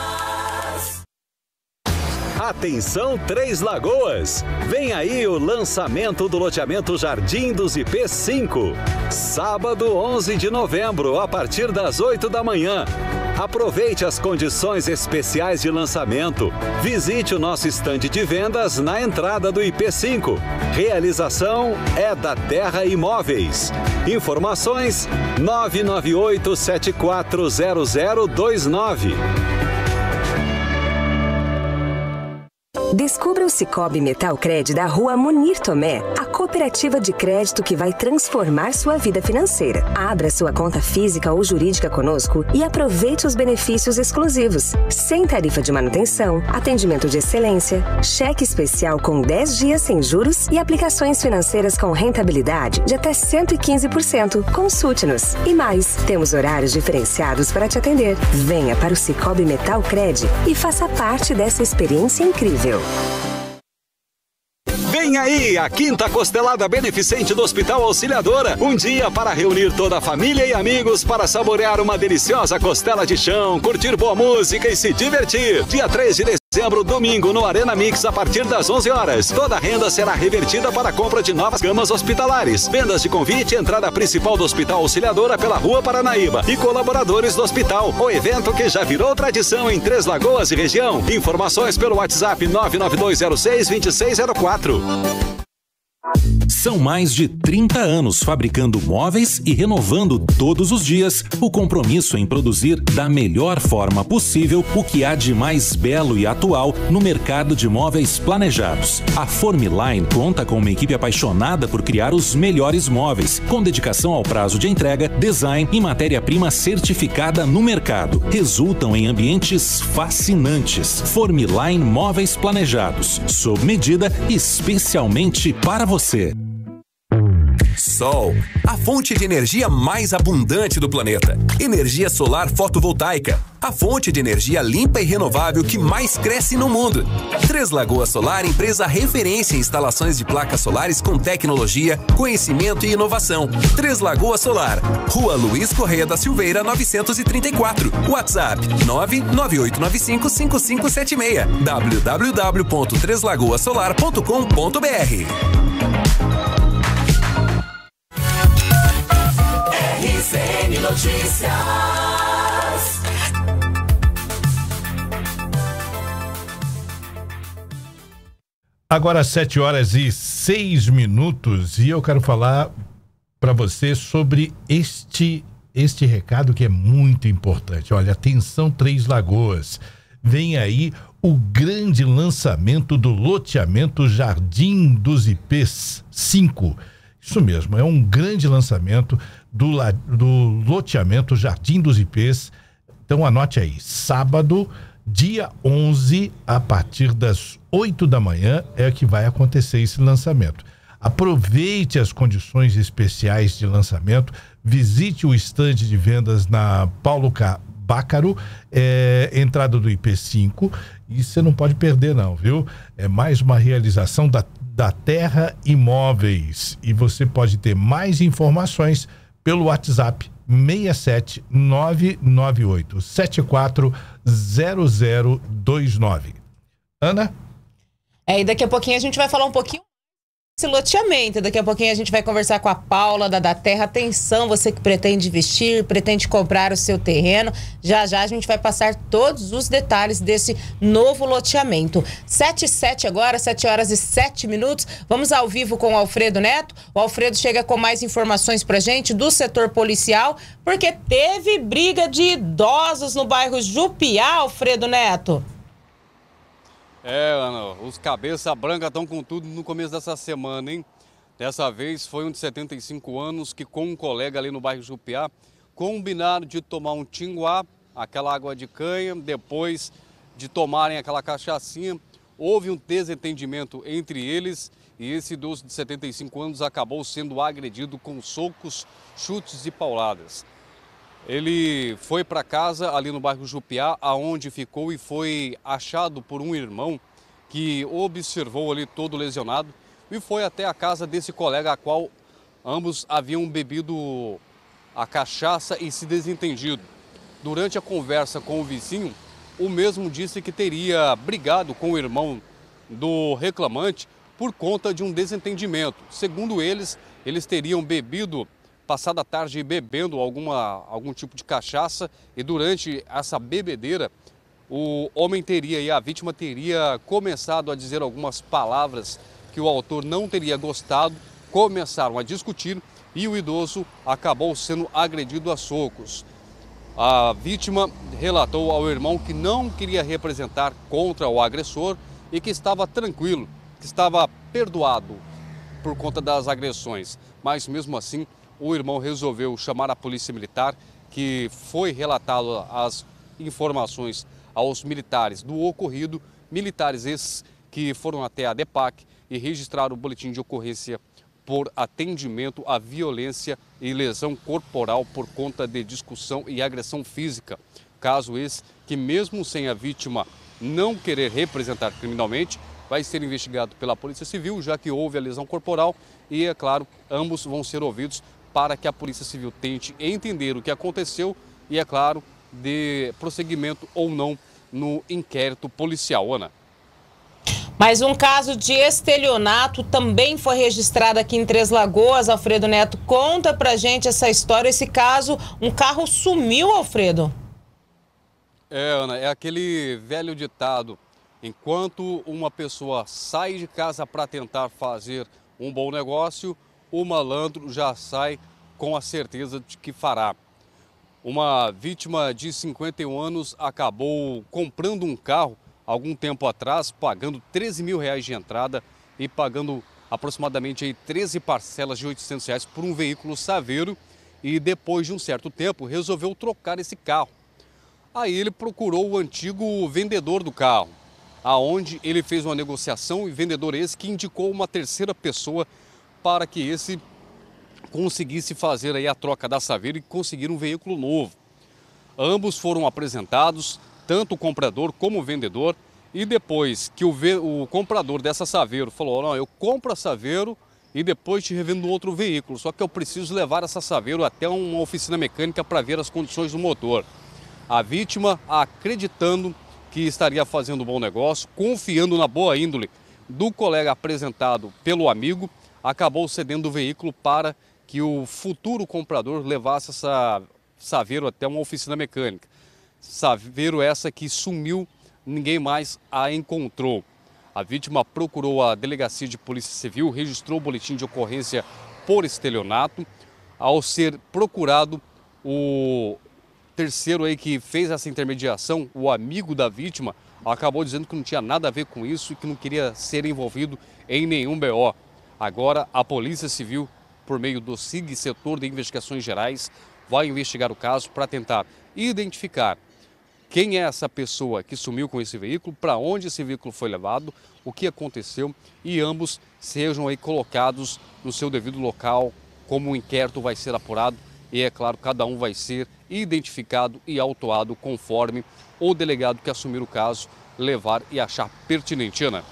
Atenção, 3 Lagoas! Vem aí o lançamento do loteamento Jardim dos IP5. Sábado, 11 de novembro, a partir das 8 da manhã. Aproveite as condições especiais de lançamento. Visite o nosso estande de vendas na entrada do IP5. Realização é da Terra Imóveis. Informações 998740029. Descubra o Cicobi Metalcred da Rua Munir Tomé, a cooperativa de crédito que vai transformar sua vida financeira. Abra sua conta física ou jurídica conosco e aproveite os benefícios exclusivos. Sem tarifa de manutenção, atendimento de excelência, cheque especial com 10 dias sem juros e aplicações financeiras com rentabilidade de até 115%. Consulte-nos. E mais, temos horários diferenciados para te atender. Venha para o Cicobi Metalcred e faça parte dessa experiência incrível. Vem aí a 5ª Costelada Beneficente do Hospital Auxiliadora. Um dia para reunir toda a família e amigos para saborear uma deliciosa costela de chão, curtir boa música e se divertir. Dia 3 de dezembro, domingo, no Arena Mix, a partir das 11 horas. Toda a renda será revertida para a compra de novas camas hospitalares. Vendas de convite, entrada principal do Hospital Auxiliadora pela Rua Paranaíba e colaboradores do hospital. O evento que já virou tradição em 3 Lagoas e região. Informações pelo WhatsApp 992062604. São mais de 30 anos fabricando móveis e renovando todos os dias o compromisso em produzir da melhor forma possível o que há de mais belo e atual no mercado de móveis planejados. A Formline conta com uma equipe apaixonada por criar os melhores móveis, com dedicação ao prazo de entrega, design e matéria-prima certificada no mercado. Resultam em ambientes fascinantes. Formline Móveis Planejados, sob medida especialmente para você. Sol, a fonte de energia mais abundante do planeta. Energia solar fotovoltaica, a fonte de energia limpa e renovável que mais cresce no mundo. Três Lagoas Solar, empresa referência em instalações de placas solares com tecnologia, conhecimento e inovação. Três Lagoas Solar, Rua Luiz Correia da Silveira, 934. WhatsApp 998955576. www.treslagoasolar.com.br. RCN Notícias. Agora 7h06 e eu quero falar para você sobre este recado que é muito importante. Olha, atenção Três Lagoas, vem aí o grande lançamento do loteamento Jardim dos Ipês 5. Isso mesmo, é um grande lançamento do loteamento Jardim dos Ipês. Então anote aí, sábado, dia 11, a partir das 8 da manhã é que vai acontecer esse lançamento. Aproveite as condições especiais de lançamento, visite o estande de vendas na Paulo Bácaro, entrada do IP5, e você não pode perder não, viu? É mais uma realização da Terra Imóveis, e você pode ter mais informações pelo WhatsApp 67998740029. Ana? E daqui a pouquinho a gente vai falar um pouquinho esse loteamento. Daqui a pouquinho a gente vai conversar com a Paula da Terra. Atenção, você que pretende investir, pretende comprar o seu terreno. Já já a gente vai passar todos os detalhes desse novo loteamento. 7h07 agora, 7h07. Vamos ao vivo com o Alfredo Neto. O Alfredo chega com mais informações pra gente do setor policial, porque teve briga de idosos no bairro Jupiá, Alfredo Neto. Ana, os cabeça branca estão com tudo no começo dessa semana, hein? Dessa vez foi um de 75 anos que com um colega ali no bairro Jupiá combinaram de tomar um tinguá, aquela água de canha, depois de tomarem aquela cachaçinha. Houve um desentendimento entre eles e esse idoso de 75 anos acabou sendo agredido com socos, chutes e pauladas. Ele foi para casa ali no bairro Jupiá, aonde ficou e foi achado por um irmão que observou ali todo lesionado e foi até a casa desse colega, a qual ambos haviam bebido a cachaça e se desentendido. Durante a conversa com o vizinho, o mesmo disse que teria brigado com o irmão do reclamante por conta de um desentendimento. Segundo eles teriam bebido, passada a tarde bebendo algum tipo de cachaça e durante essa bebedeira o homem e a vítima teria começado a dizer algumas palavras que o autor não teria gostado, começaram a discutir e o idoso acabou sendo agredido a socos. A vítima relatou ao irmão que não queria representar contra o agressor e que estava tranquilo, que estava perdoado por conta das agressões, mas mesmo assim o irmão resolveu chamar a polícia militar, que foi relatado as informações aos militares do ocorrido, militares esses que foram até a DEPAC e registraram o boletim de ocorrência por atendimento à violência e lesão corporal por conta de discussão e agressão física. Caso esse que mesmo sem a vítima não querer representar criminalmente, vai ser investigado pela Polícia Civil, já que houve a lesão corporal e, é claro, ambos vão ser ouvidos para que a Polícia Civil tente entender o que aconteceu e, é claro, dê prosseguimento ou não no inquérito policial. Ana. Mais um caso de estelionato também foi registrado aqui em Três Lagoas. Alfredo Neto, conta pra gente essa história, esse caso. Um carro sumiu, Alfredo. Ana, é aquele velho ditado: enquanto uma pessoa sai de casa para tentar fazer um bom negócio, o malandro já sai com a certeza de que fará. Uma vítima de 51 anos acabou comprando um carro algum tempo atrás, pagando R$13 mil de entrada e pagando aproximadamente aí 13 parcelas de R$800 por um veículo Saveiro, e depois de um certo tempo resolveu trocar esse carro. Aí ele procurou o antigo vendedor do carro, aonde ele fez uma negociação, e vendedor esse que indicou uma terceira pessoa para que esse conseguisse fazer aí a troca da Saveiro e conseguir um veículo novo. Ambos foram apresentados, tanto o comprador como o vendedor, e depois que o comprador dessa Saveiro falou, não, eu compro a Saveiro e depois te revendo outro veículo, só que eu preciso levar essa Saveiro até uma oficina mecânica para ver as condições do motor. A vítima, acreditando que estaria fazendo um bom negócio, confiando na boa índole do colega apresentado pelo amigo, acabou cedendo o veículo para que o futuro comprador levasse essa Saveiro até uma oficina mecânica. Saveiro essa que sumiu, ninguém mais a encontrou. A vítima procurou a delegacia de polícia civil, registrou o boletim de ocorrência por estelionato. Ao ser procurado, o terceiro aí que fez essa intermediação, o amigo da vítima, acabou dizendo que não tinha nada a ver com isso e que não queria ser envolvido em nenhum BO. Agora, a Polícia Civil, por meio do SIG, Setor de Investigações Gerais, vai investigar o caso para tentar identificar quem é essa pessoa que sumiu com esse veículo, para onde esse veículo foi levado, o que aconteceu, e ambos sejam aí colocados no seu devido local, como o inquérito vai ser apurado, e é claro, cada um vai ser identificado e autuado conforme o delegado que assumir o caso levar e achar pertinente, Ana.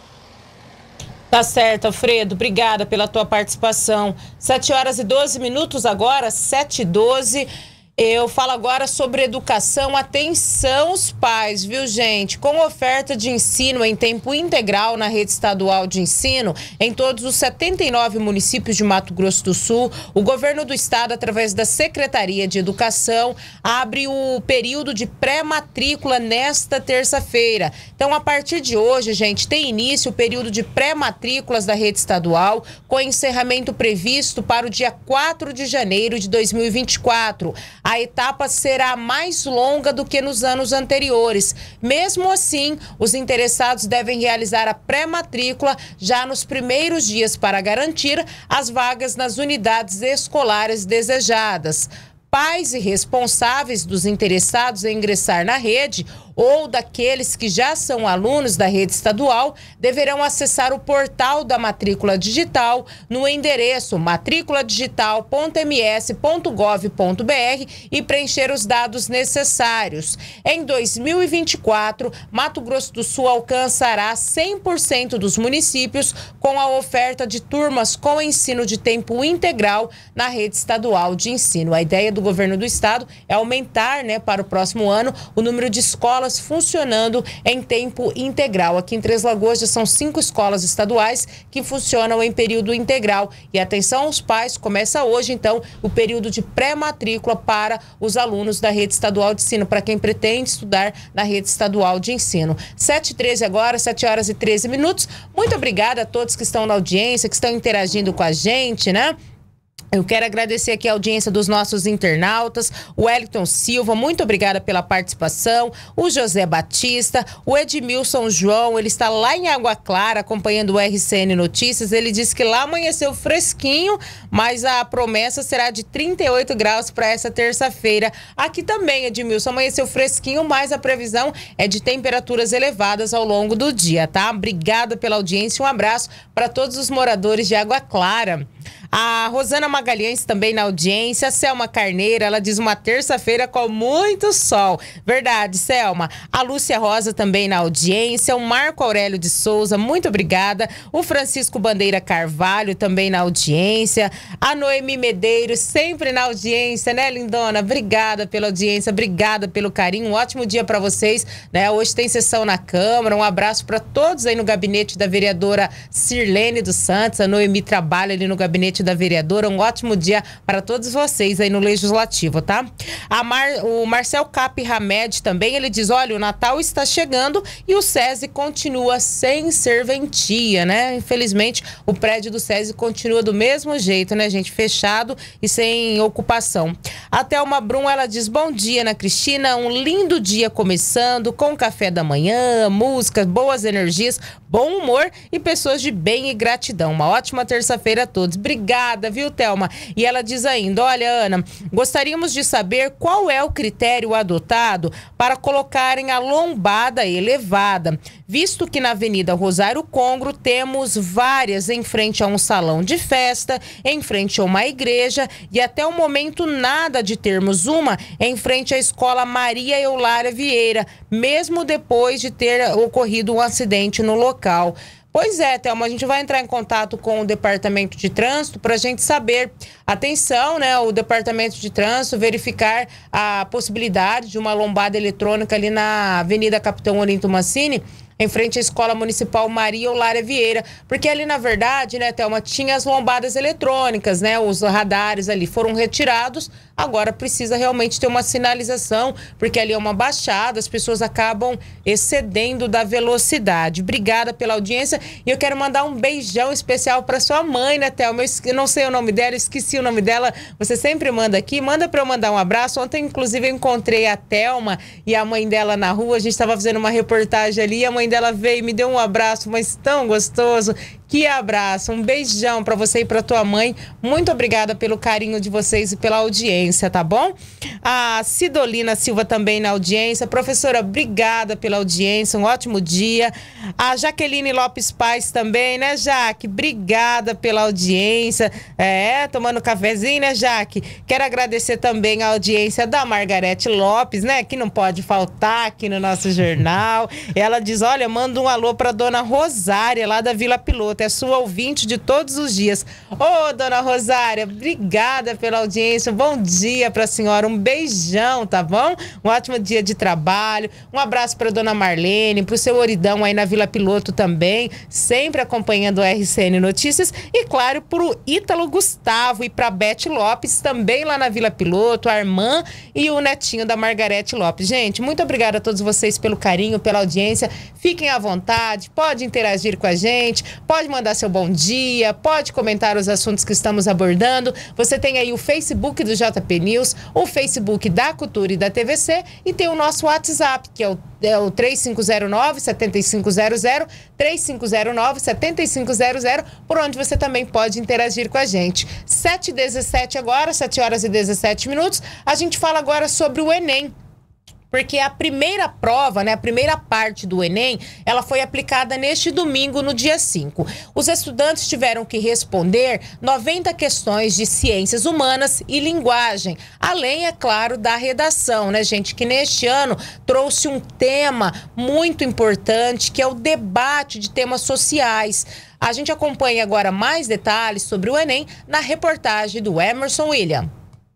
Tá certo, Alfredo. Obrigada pela tua participação. 7h12 agora, 7h12. Eu falo agora sobre educação. Atenção os pais, viu, gente? Com oferta de ensino em tempo integral na rede estadual de ensino, em todos os 79 municípios de Mato Grosso do Sul, o governo do estado, através da Secretaria de Educação, abre o período de pré-matrícula nesta terça-feira. Então, a partir de hoje, gente, tem início o período de pré-matrículas da rede estadual, com encerramento previsto para o dia 4 de janeiro de 2024. A etapa será mais longa do que nos anos anteriores. Mesmo assim, os interessados devem realizar a pré-matrícula já nos primeiros dias para garantir as vagas nas unidades escolares desejadas. Pais e responsáveis dos interessados em ingressar na rede ou daqueles que já são alunos da rede estadual deverão acessar o portal da matrícula digital no endereço matriculadigital.ms.gov.br e preencher os dados necessários. Em 2024, Mato Grosso do Sul alcançará 100% dos municípios com a oferta de turmas com ensino de tempo integral na rede estadual de ensino. A ideia do governo do estado é aumentar, para o próximo ano, o número de escolas funcionando em tempo integral. Aqui em Três Lagoas já são 5 escolas estaduais que funcionam em período integral. E atenção aos pais, começa hoje então o período de pré-matrícula para os alunos da rede estadual de ensino, para quem pretende estudar na rede estadual de ensino. 7h13 agora, 7h13. Muito obrigada a todos que estão na audiência, que estão interagindo com a gente, Eu quero agradecer aqui a audiência dos nossos internautas, o Wellington Silva, muito obrigada pela participação, o José Batista, o Edmilson João, ele está lá em Água Clara acompanhando o RCN Notícias, ele disse que lá amanheceu fresquinho, mas a promessa será de 38 graus para essa terça-feira. Aqui também, Edmilson, amanheceu fresquinho, mas a previsão é de temperaturas elevadas ao longo do dia, tá? Obrigada pela audiência, um abraço para todos os moradores de Água Clara. A Rosana Magalhães também na audiência, a Selma Carneiro, ela diz uma terça-feira com muito sol. Verdade, Selma. A Lúcia Rosa também na audiência, o Marco Aurélio de Souza, muito obrigada. O Francisco Bandeira Carvalho também na audiência. A Noemi Medeiros sempre na audiência, lindona? Obrigada pela audiência, obrigada pelo carinho. Um ótimo dia para vocês, Hoje tem sessão na Câmara. Um abraço para todos aí no gabinete da vereadora Sirlene dos Santos. A Noemi trabalha ali no gabinete da vereadora. Um ótimo dia para todos vocês aí no Legislativo, tá? O Marcel Cap Hamed também, ele diz, olha, o Natal está chegando e o SESI continua sem serventia, Infelizmente, o prédio do SESI continua do mesmo jeito, gente? Fechado e sem ocupação. A Thelma Brum, ela diz, bom dia, Ana Cristina, um lindo dia começando, com café da manhã, músicas, boas energias, bom humor e pessoas de bem e gratidão. Uma ótima terça-feira a todos. Obrigada, viu, Thelma? E ela diz ainda, olha, Ana, gostaríamos de saber qual é o critério adotado para colocarem a lombada elevada, visto que na Avenida Rosário Congro temos várias em frente a um salão de festa, em frente a uma igreja e até o momento nada de termos uma em frente à Escola Maria Eulália Vieira, mesmo depois de ter ocorrido um acidente no local. Pois é, Thelma, a gente vai entrar em contato com o Departamento de Trânsito para a gente saber. Atenção, né? O Departamento de Trânsito verificar a possibilidade de uma lombada eletrônica ali na Avenida Capitão Olinto Mancini, em frente à Escola Municipal Maria Eulália Vieira, porque ali, na verdade, né, Thelma, tinha as lombadas eletrônicas, né, os radares ali foram retirados, agora precisa realmente ter uma sinalização, porque ali é uma baixada, as pessoas acabam excedendo da velocidade. Obrigada pela audiência e eu quero mandar um beijão especial para sua mãe, né, Thelma, eu não sei o nome dela, esqueci o nome dela, você sempre manda aqui, manda para eu mandar um abraço. Ontem, inclusive, eu encontrei a Thelma e a mãe dela na rua, a gente estava fazendo uma reportagem ali, a mãe dela veio e me deu um abraço, mas tão gostoso. Que abraço, um beijão para você e para tua mãe. Muito obrigada pelo carinho de vocês e pela audiência, tá bom? A Cidolina Silva também na audiência. Professora, obrigada pela audiência, um ótimo dia. A Jaqueline Lopes Paz também, né, Jaque? Obrigada pela audiência. Tomando cafezinho, né, Jaque? Quero agradecer também a audiência da Margarete Lopes, né, que não pode faltar aqui no nosso jornal. Ela diz, olha, manda um alô para dona Rosária, lá da Vila Piloto. É sua ouvinte de todos os dias. Ô, dona Rosária, obrigada pela audiência. Um bom dia para a senhora. Um beijão, tá bom? Um ótimo dia de trabalho. Um abraço para dona Marlene, para o seu Oridão aí na Vila Piloto também, sempre acompanhando o RCN Notícias. E, claro, para o Ítalo Gustavo e para a Beth Lopes, também lá na Vila Piloto, a irmã e o netinho da Margarete Lopes. Gente, muito obrigada a todos vocês pelo carinho, pela audiência. Fiquem à vontade, pode interagir com a gente, pode mandar seu bom dia, pode comentar os assuntos que estamos abordando. Você tem aí o Facebook do JP News, o Facebook da Cultura e da TVC e tem o nosso WhatsApp, que é o 3509-7500, 3509-7500, por onde você também pode interagir com a gente. 7h17 agora, 7h17. A gente fala agora sobre o Enem. Porque a primeira prova, né, a primeira parte do Enem, ela foi aplicada neste domingo, no dia 5. Os estudantes tiveram que responder 90 questões de ciências humanas e linguagem, além, é claro, da redação, né, gente, que neste ano trouxe um tema muito importante, que é o debate de temas sociais. A gente acompanha agora mais detalhes sobre o Enem na reportagem do Emerson William.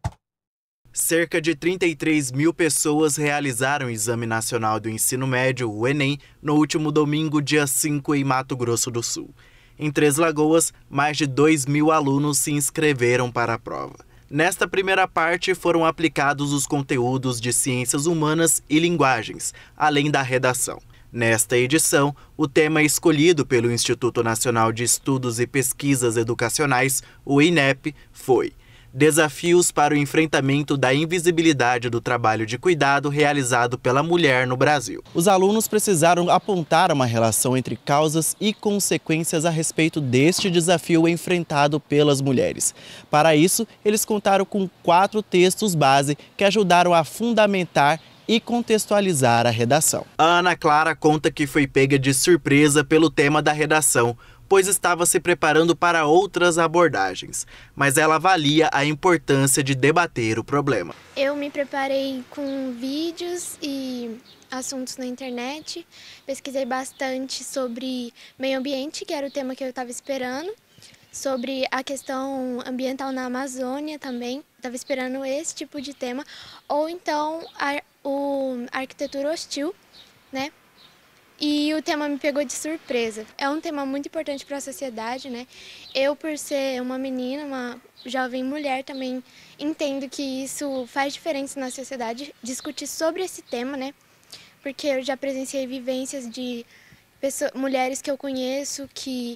Cerca de 33 mil pessoas realizaram o Exame Nacional do Ensino Médio, o Enem, no último domingo, dia 5, em Mato Grosso do Sul. Em Três Lagoas, mais de 2 mil alunos se inscreveram para a prova. Nesta primeira parte, foram aplicados os conteúdos de ciências humanas e linguagens, além da redação. Nesta edição, o tema escolhido pelo Instituto Nacional de Estudos e Pesquisas Educacionais, o INEP, foi Desafios para o enfrentamento da invisibilidade do trabalho de cuidado realizado pela mulher no Brasil. Os alunos precisaram apontar uma relação entre causas e consequências a respeito deste desafio enfrentado pelas mulheres. Para isso, eles contaram com 4 textos base que ajudaram a fundamentar e contextualizar a redação. A Ana Clara conta que foi pega de surpresa pelo tema da redação, pois estava se preparando para outras abordagens, mas ela avalia a importância de debater o problema. Eu me preparei com vídeos e assuntos na internet, pesquisei bastante sobre meio ambiente, que era o tema que eu estava esperando, sobre a questão ambiental na Amazônia também, estava esperando esse tipo de tema, ou então a arquitetura hostil, né? E o tema me pegou de surpresa. É um tema muito importante para a sociedade, né? Eu, por ser uma menina, uma jovem mulher, também entendo que isso faz diferença na sociedade, discutir sobre esse tema, né? Porque eu já presenciei vivências de mulheres que eu conheço que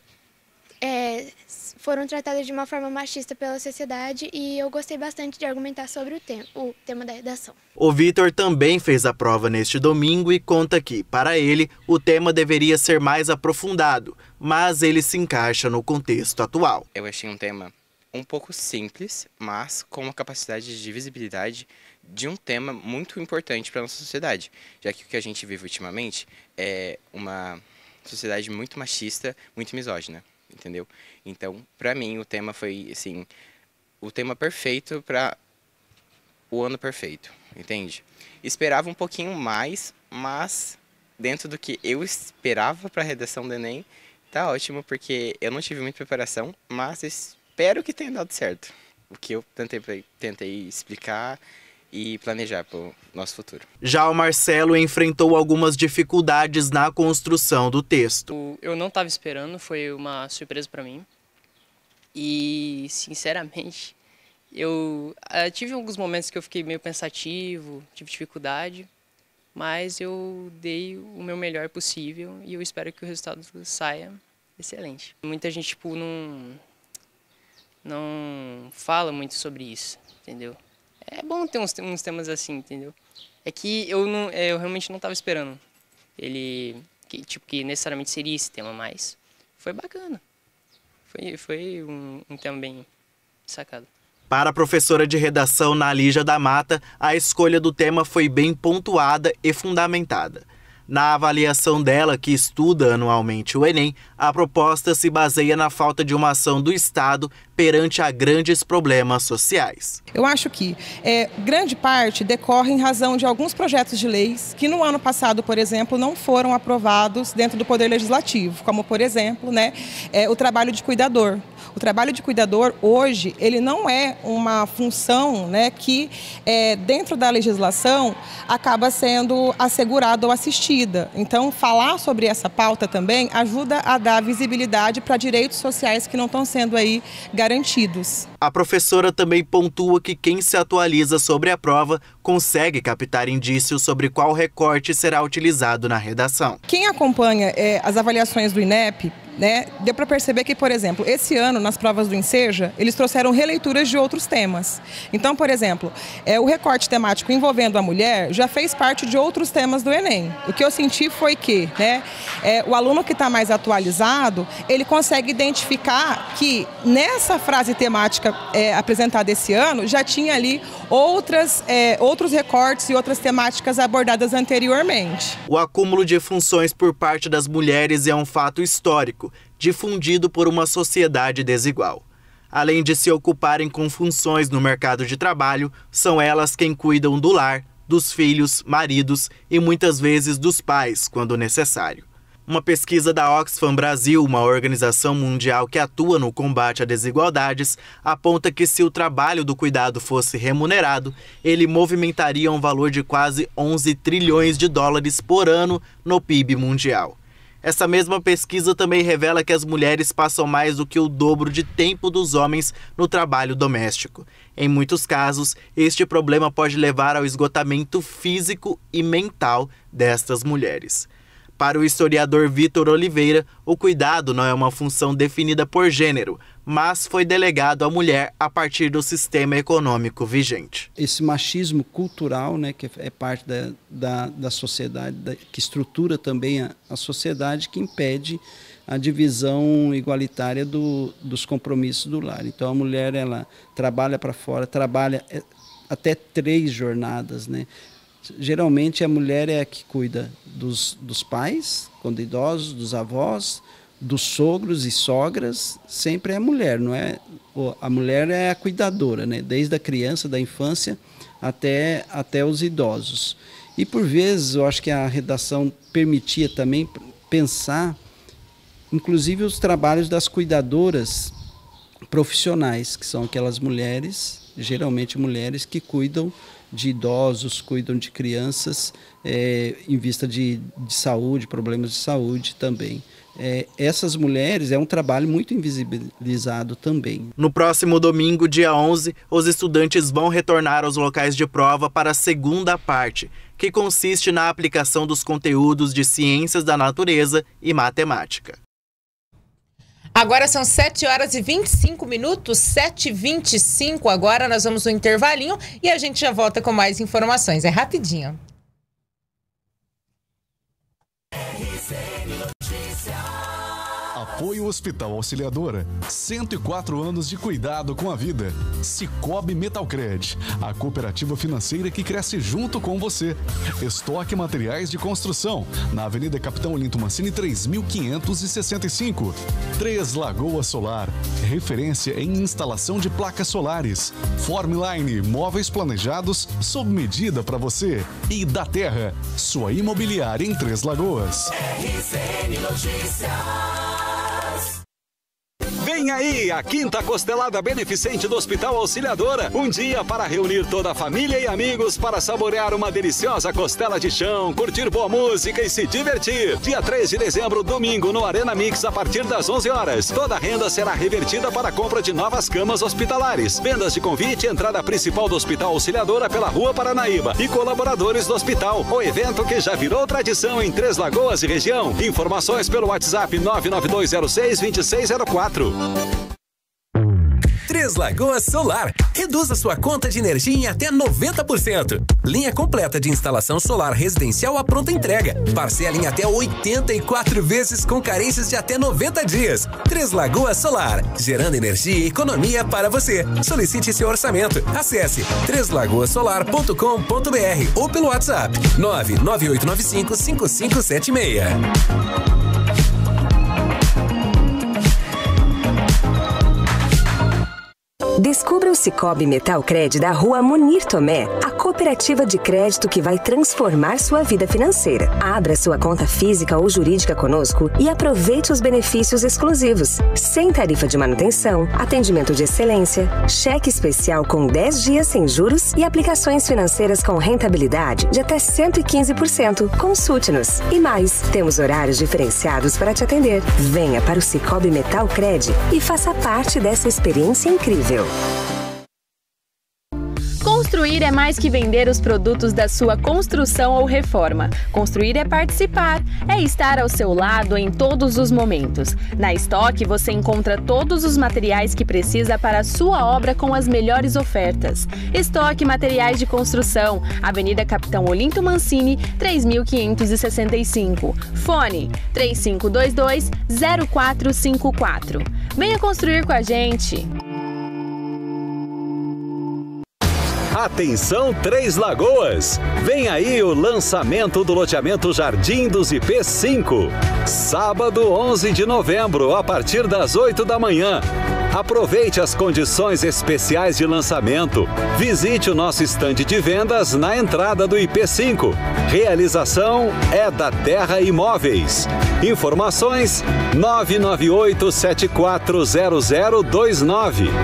foram tratadas de uma forma machista pela sociedade e eu gostei bastante de argumentar sobre o tema da redação. O Vitor também fez a prova neste domingo e conta que, para ele, o tema deveria ser mais aprofundado, mas ele se encaixa no contexto atual. Eu achei um tema um pouco simples, mas com uma capacidade de visibilidade de um tema muito importante para a nossa sociedade, já que o que a gente vive ultimamente é uma sociedade muito machista, muito misógina, entendeu? Então, para mim, o tema foi, assim, o tema perfeito para o ano perfeito, entende? Esperava um pouquinho mais, mas dentro do que eu esperava para a redação do Enem, tá ótimo, porque eu não tive muita preparação, mas espero que tenha dado certo. O que eu tentei explicar e planejar para o nosso futuro. Já o Marcelo enfrentou algumas dificuldades na construção do texto. Eu não estava esperando, foi uma surpresa para mim. E, sinceramente, eu tive alguns momentos que eu fiquei meio pensativo, tive dificuldade, mas eu dei o meu melhor possível e eu espero que o resultado saia excelente. Muita gente, tipo, não fala muito sobre isso, entendeu? É bom ter uns temas assim, entendeu? É que eu realmente não estava esperando que necessariamente seria esse tema, mas foi bacana. Foi um tema bem sacado. Para a professora de redação Nalija da Mata, a escolha do tema foi bem pontuada e fundamentada. Na avaliação dela, que estuda anualmente o Enem, a proposta se baseia na falta de uma ação do Estado perante a grandes problemas sociais. Eu acho que grande parte decorre em razão de alguns projetos de leis que no ano passado, por exemplo, não foram aprovados dentro do Poder Legislativo, como, por exemplo, o trabalho de cuidador. O trabalho de cuidador, hoje, ele não é uma função que, dentro da legislação, acaba sendo assegurada ou assistida. Então, falar sobre essa pauta também ajuda a dar visibilidade para direitos sociais que não estão sendo aí garantidos. A professora também pontua que quem se atualiza sobre a prova consegue captar indícios sobre qual recorte será utilizado na redação. Quem acompanha as avaliações do INEP, deu para perceber que, por exemplo, esse ano, nas provas do Enseja, eles trouxeram releituras de outros temas. Então, por exemplo, o recorte temático envolvendo a mulher já fez parte de outros temas do Enem. O que eu senti foi que o aluno que está mais atualizado, ele consegue identificar que nessa frase temática apresentada esse ano, já tinha ali outros recortes e outras temáticas abordadas anteriormente. O acúmulo de funções por parte das mulheres é um fato histórico, difundido por uma sociedade desigual. Além de se ocuparem com funções no mercado de trabalho, são elas quem cuidam do lar, dos filhos, maridos e muitas vezes dos pais, quando necessário. Uma pesquisa da Oxfam Brasil, uma organização mundial que atua no combate a desigualdades, aponta que se o trabalho do cuidado fosse remunerado, ele movimentaria um valor de quase 11 trilhões de dólares por ano no PIB mundial. Essa mesma pesquisa também revela que as mulheres passam mais do que o dobro de tempo dos homens no trabalho doméstico. Em muitos casos, este problema pode levar ao esgotamento físico e mental destas mulheres. Para o historiador Vitor Oliveira, o cuidado não é uma função definida por gênero, mas foi delegado à mulher a partir do sistema econômico vigente. Esse machismo cultural, que é parte da sociedade, que estrutura também a sociedade, que impede a divisão igualitária dos compromissos do lar. Então a mulher, ela trabalha para fora, trabalha até 3 jornadas, Geralmente a mulher é a que cuida dos pais, quando idosos, dos avós, dos sogros e sogras, sempre é a mulher, não é? A mulher é a cuidadora, desde a criança, da infância até os idosos. E por vezes eu acho que a redação permitia também pensar, inclusive, os trabalhos das cuidadoras profissionais, que são aquelas mulheres, geralmente mulheres que cuidam de idosos, cuidam de crianças em vista de saúde, problemas de saúde também. Essas mulheres é um trabalho muito invisibilizado também. No próximo domingo, dia 11, os estudantes vão retornar aos locais de prova para a segunda parte, que consiste na aplicação dos conteúdos de ciências da natureza e matemática. Agora são 7h25, 7h25 agora, nós vamos no intervalinho e a gente já volta com mais informações. É rapidinho. Apoio Hospital Auxiliadora. 104 anos de cuidado com a vida. Cicobi Metalcred, a cooperativa financeira que cresce junto com você. Estoque Materiais de Construção, na Avenida Capitão Olinto Mancini 3565. Três Lagoas Solar, referência em instalação de placas solares. Formline, móveis planejados sob medida para você. E da Terra, sua imobiliária em Três Lagoas. RCN Notícias. Vem aí a quinta costelada beneficente do Hospital Auxiliadora. Um dia para reunir toda a família e amigos para saborear uma deliciosa costela de chão, curtir boa música e se divertir. Dia 3 de dezembro, domingo, no Arena Mix, a partir das 11 horas. Toda a renda será revertida para a compra de novas camas hospitalares. Vendas de convite, entrada principal do Hospital Auxiliadora pela Rua Paranaíba e colaboradores do hospital. O evento que já virou tradição em Três Lagoas e região. Informações pelo WhatsApp 992062604. Três Lagoas Solar. Reduz a sua conta de energia em até 90%. Linha completa de instalação solar residencial à pronta entrega. Parcela em até 84 vezes com carências de até 90 dias. Três Lagoas Solar. Gerando energia e economia para você. Solicite seu orçamento. Acesse treslagoasolar.com.br ou pelo WhatsApp 998955576. Descubra o Cicobi Metalcred da Rua Munir Tomé, a cooperativa de crédito que vai transformar sua vida financeira. Abra sua conta física ou jurídica conosco e aproveite os benefícios exclusivos. Sem tarifa de manutenção, atendimento de excelência, cheque especial com 10 dias sem juros e aplicações financeiras com rentabilidade de até 115%. Consulte-nos. E mais, temos horários diferenciados para te atender. Venha para o Cicobi Metalcred e faça parte dessa experiência incrível. Construir é mais que vender os produtos da sua construção ou reforma. Construir é participar, é estar ao seu lado em todos os momentos. Na Estoque você encontra todos os materiais que precisa para a sua obra com as melhores ofertas. Estoque Materiais de Construção, Avenida Capitão Olinto Mancini, 3565. Fone 3522-0454. Venha construir com a gente! Atenção Três Lagoas! Vem aí o lançamento do loteamento Jardim dos IP5. Sábado 11 de novembro, a partir das 8 da manhã. Aproveite as condições especiais de lançamento. Visite o nosso estande de vendas na entrada do IP5. Realização é da Terra Imóveis. Informações 998740029.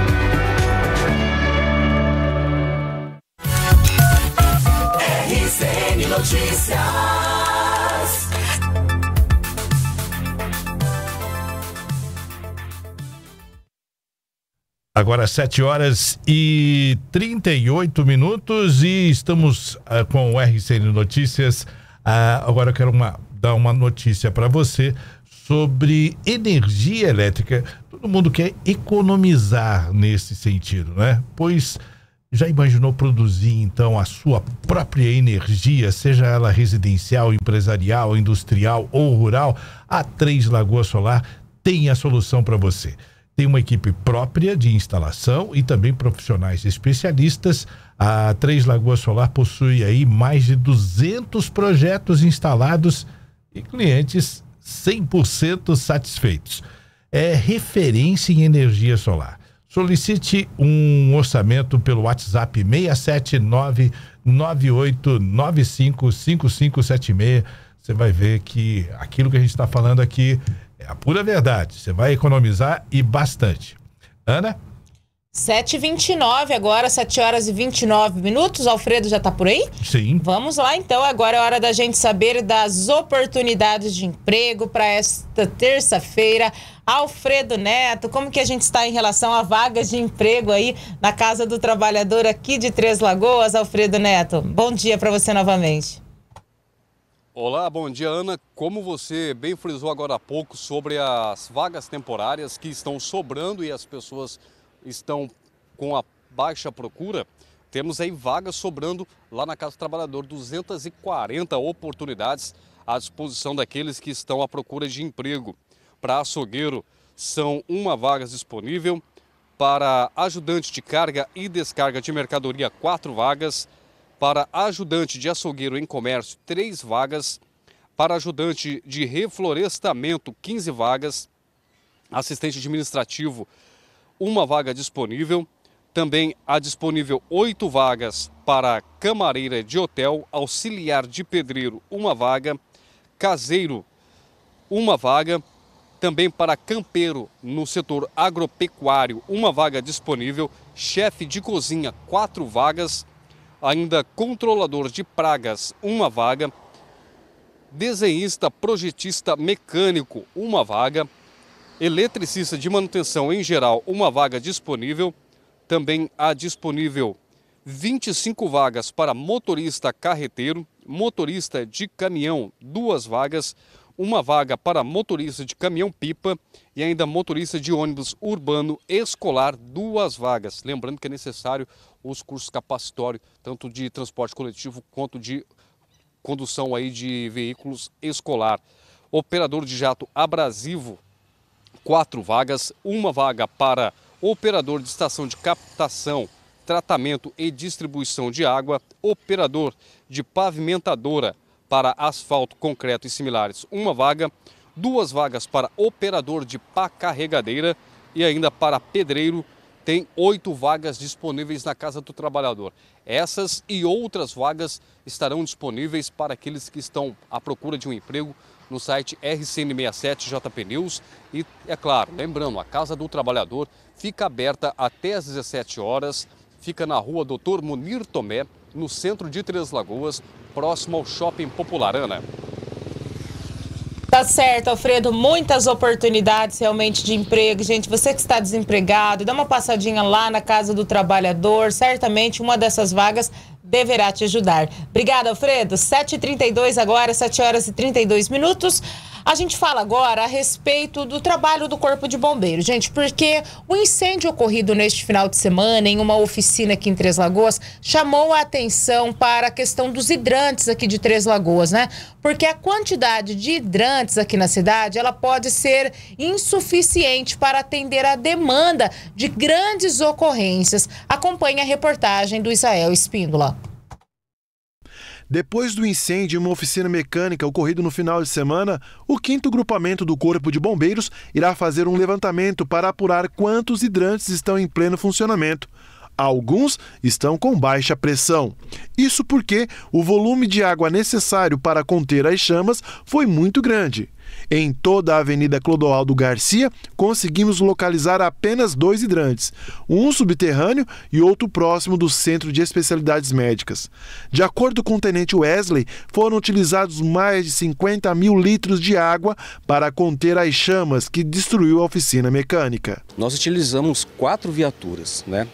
RCN Notícias. Agora 7 horas e 38 minutos e estamos com o RCN Notícias. Agora eu quero dar uma notícia para você sobre energia elétrica. Todo mundo quer economizar nesse sentido, né? Pois já imaginou produzir, então, a sua própria energia, seja ela residencial, empresarial, industrial ou rural? A Três Lagoas Solar tem a solução para você. Tem uma equipe própria de instalação e também profissionais especialistas. A Três Lagoas Solar possui aí mais de 200 projetos instalados e clientes 100% satisfeitos. É referência em energia solar. Solicite um orçamento pelo WhatsApp 67998955576. Você vai ver que aquilo que a gente está falando aqui é a pura verdade. Você vai economizar e bastante. Ana? 7h29 agora, 7 horas e 29 minutos. Alfredo já tá por aí? Sim. Vamos lá então, agora é hora da gente saber das oportunidades de emprego para esta terça-feira. Alfredo Neto, como que a gente está em relação a vagas de emprego aí na Casa do Trabalhador aqui de Três Lagoas? Alfredo Neto, bom dia para você novamente. Olá, bom dia, Ana. Como você bem frisou agora há pouco sobre as vagas temporárias que estão sobrando e as pessoas estão com a baixa procura, temos aí vagas sobrando lá na Casa do Trabalhador, 240 oportunidades à disposição daqueles que estão à procura de emprego. Para açougueiro, são 1 vaga disponível. Para ajudante de carga e descarga de mercadoria, 4 vagas. Para ajudante de açougueiro em comércio, 3 vagas. Para ajudante de reflorestamento, 15 vagas. Assistente administrativo, 1 vaga disponível. Também há disponível 8 vagas para camareira de hotel, auxiliar de pedreiro, 1 vaga. Caseiro, 1 vaga. Também para campeiro no setor agropecuário, 1 vaga disponível. Chefe de cozinha, 4 vagas. Ainda controlador de pragas, 1 vaga. Desenhista, projetista mecânico, 1 vaga. Eletricista de manutenção em geral, 1 vaga disponível. Também há disponível 25 vagas para motorista carreteiro, motorista de caminhão, 2 vagas. 1 vaga para motorista de caminhão-pipa e ainda motorista de ônibus urbano escolar, 2 vagas. Lembrando que é necessário os cursos capacitórios, tanto de transporte coletivo quanto de condução aí de veículos escolar. Operador de jato abrasivo, 4 vagas. 1 vaga para operador de estação de captação, tratamento e distribuição de água. Operador de pavimentadora para asfalto, concreto e similares, 1 vaga. 2 vagas para operador de pá carregadeira e ainda para pedreiro, tem 8 vagas disponíveis na Casa do Trabalhador. Essas e outras vagas estarão disponíveis para aqueles que estão à procura de um emprego no site RCN67 JP News. E, é claro, lembrando, a Casa do Trabalhador fica aberta até às 17 horas, fica na rua Dr. Munir Tomé, no centro de Três Lagoas, próximo ao Shopping Popular. Ana. Tá certo, Alfredo, muitas oportunidades realmente de emprego. Gente, você que está desempregado, dá uma passadinha lá na Casa do Trabalhador, certamente uma dessas vagas deverá te ajudar. Obrigada, Alfredo. 7h32 agora, 7h32. A gente fala agora a respeito do trabalho do Corpo de Bombeiros, gente, porque o incêndio ocorrido neste final de semana em uma oficina aqui em Três Lagoas chamou a atenção para a questão dos hidrantes aqui de Três Lagoas, né? Porque a quantidade de hidrantes aqui na cidade, ela pode ser insuficiente para atender a demanda de grandes ocorrências. Acompanhe a reportagem do Israel Espíndola. Depois do incêndio em uma oficina mecânica ocorrido no final de semana, o 5º grupamento do Corpo de Bombeiros irá fazer um levantamento para apurar quantos hidrantes estão em pleno funcionamento. Alguns estão com baixa pressão. Isso porque o volume de água necessário para conter as chamas foi muito grande. Em toda a Avenida Clodoaldo Garcia, conseguimos localizar apenas 2 hidrantes, um subterrâneo e outro próximo do Centro de Especialidades Médicas. De acordo com o Tenente Wesley, foram utilizados mais de 50 mil litros de água para conter as chamas que destruiu a oficina mecânica. Nós utilizamos 4 viaturas, né?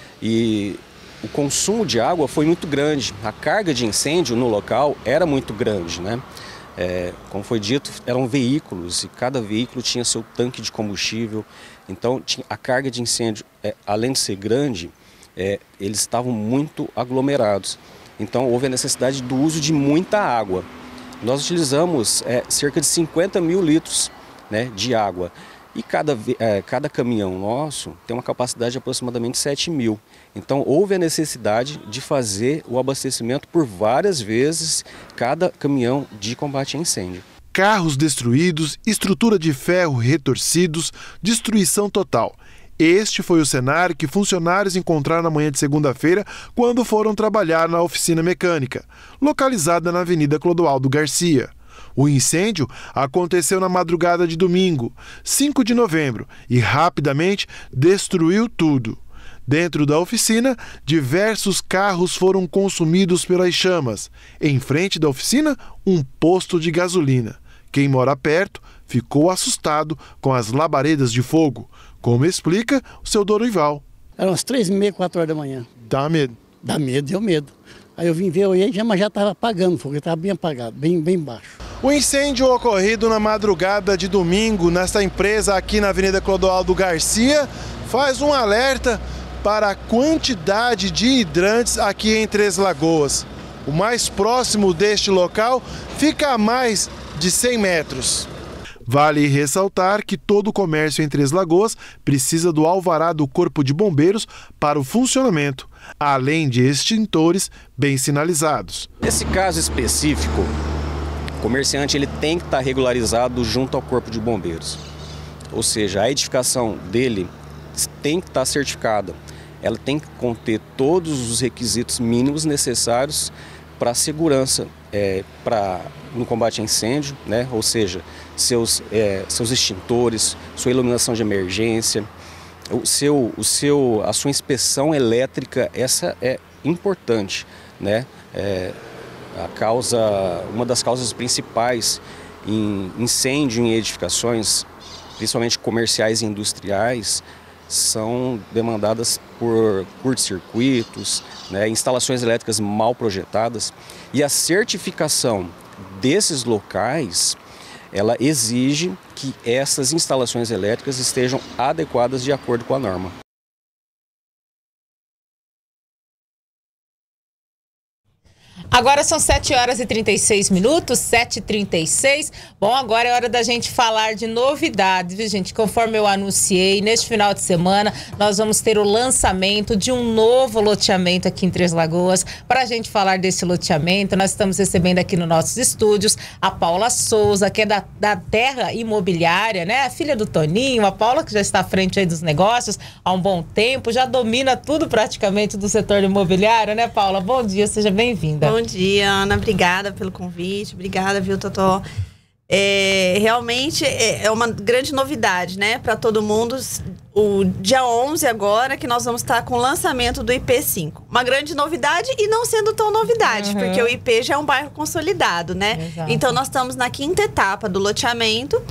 E o consumo de água foi muito grande. A carga de incêndio no local era muito grande, né? Como foi dito, eram veículos e cada veículo tinha seu tanque de combustível. Então a carga de incêndio, além de ser grande, eles estavam muito aglomerados. Então houve a necessidade do uso de muita água. Nós utilizamos cerca de 50 mil litros, né, de água. E cada caminhão nosso tem uma capacidade de aproximadamente 7 mil. Então houve a necessidade de fazer o abastecimento por várias vezes cada caminhão de combate a incêndio. Carros destruídos, estrutura de ferro retorcidos, destruição total. Este foi o cenário que funcionários encontraram na manhã de segunda-feira quando foram trabalhar na oficina mecânica, localizada na Avenida Clodoaldo Garcia. O incêndio aconteceu na madrugada de domingo, 5 de novembro, e rapidamente destruiu tudo. Dentro da oficina, diversos carros foram consumidos pelas chamas. Em frente da oficina, um posto de gasolina. Quem mora perto ficou assustado com as labaredas de fogo, como explica o seu Dorival. Eram umas 3h30, 4 horas da manhã. Dá medo? Dá medo, deu medo. Aí eu vim ver, mas já estava apagando o fogo, estava bem apagado, bem baixo. O incêndio ocorrido na madrugada de domingo nesta empresa aqui na Avenida Clodoaldo Garcia faz um alerta para a quantidade de hidrantes aqui em Três Lagoas. O mais próximo deste local fica a mais de 100 metros. Vale ressaltar que todo comércio em Três Lagoas precisa do alvará do Corpo de Bombeiros para o funcionamento, além de extintores bem sinalizados. Nesse caso específico, o comerciante ele tem que estar regularizado junto ao Corpo de Bombeiros. Ou seja, a edificação dele tem que estar certificada. Ela tem que conter todos os requisitos mínimos necessários para a segurança, no combate a incêndio, né? Ou seja, seus extintores, sua iluminação de emergência, a sua inspeção elétrica, essa é importante, né? Uma das causas principais em incêndio em edificações, principalmente comerciais e industriais, são demandadas por curtos-circuitos, né, instalações elétricas mal projetadas, e a certificação desses locais, ela exige que essas instalações elétricas estejam adequadas de acordo com a norma. Agora são 7h36, 7h36. Bom, agora é hora da gente falar de novidades, viu, gente? Conforme eu anunciei, neste final de semana, nós vamos ter o lançamento de um novo loteamento aqui em Três Lagoas. Para a gente falar desse loteamento, nós estamos recebendo aqui nos nossos estúdios a Paula Souza, que é da Terra Imobiliária, né? A filha do Toninho, a Paula que já está à frente aí dos negócios há um bom tempo, já domina tudo praticamente do setor imobiliário, né, Paula? Bom dia, seja bem-vinda. Bom dia, Ana. Obrigada pelo convite. Obrigada, viu, Totó? Realmente é uma grande novidade, né, para todo mundo. O dia 11 agora, que nós vamos estar com o lançamento do IP5. Uma grande novidade e não sendo tão novidade, porque o IP já é um bairro consolidado, né? Exato. Então, nós estamos na 5ª etapa do loteamento.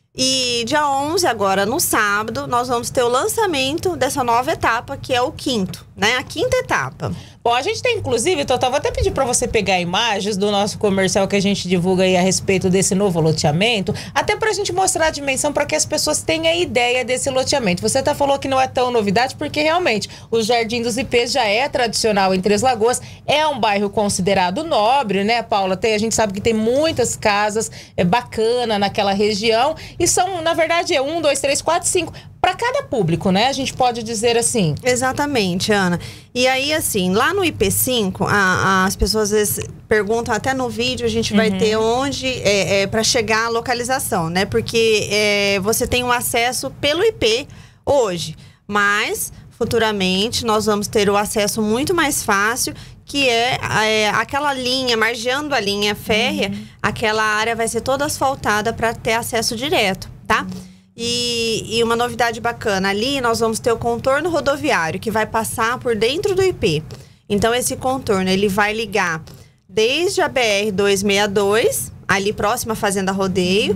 E dia 11, agora no sábado, nós vamos ter o lançamento dessa nova etapa, que é o 5º, né? A 5ª etapa. Bom, a gente tem, inclusive, Totó, vou até pedir para você pegar imagens do nosso comercial que a gente divulga aí a respeito desse novo loteamento, até para a gente mostrar a dimensão, para que as pessoas tenham ideia desse loteamento. Você até falou que não é tão novidade, porque realmente o Jardim dos IPs já é tradicional em Três Lagoas, é um bairro considerado nobre, né, Paula? A gente sabe que tem muitas casas bacana naquela região e são, na verdade, 1, 2, 3, 4, 5... para cada público, né? A gente pode dizer assim. Exatamente, Ana. E aí, assim, lá no IP5, as pessoas às vezes perguntam, até no vídeo a gente vai ter onde para chegar a localização, né? Porque você tem um acesso pelo IP hoje, mas futuramente nós vamos ter o acesso muito mais fácil, que é aquela linha, margeando a linha férrea, aquela área vai ser toda asfaltada para ter acesso direto, tá? E uma novidade bacana, ali nós vamos ter o contorno rodoviário, que vai passar por dentro do IP. Então, esse contorno, ele vai ligar desde a BR-262, ali próximo à Fazenda Rodeio,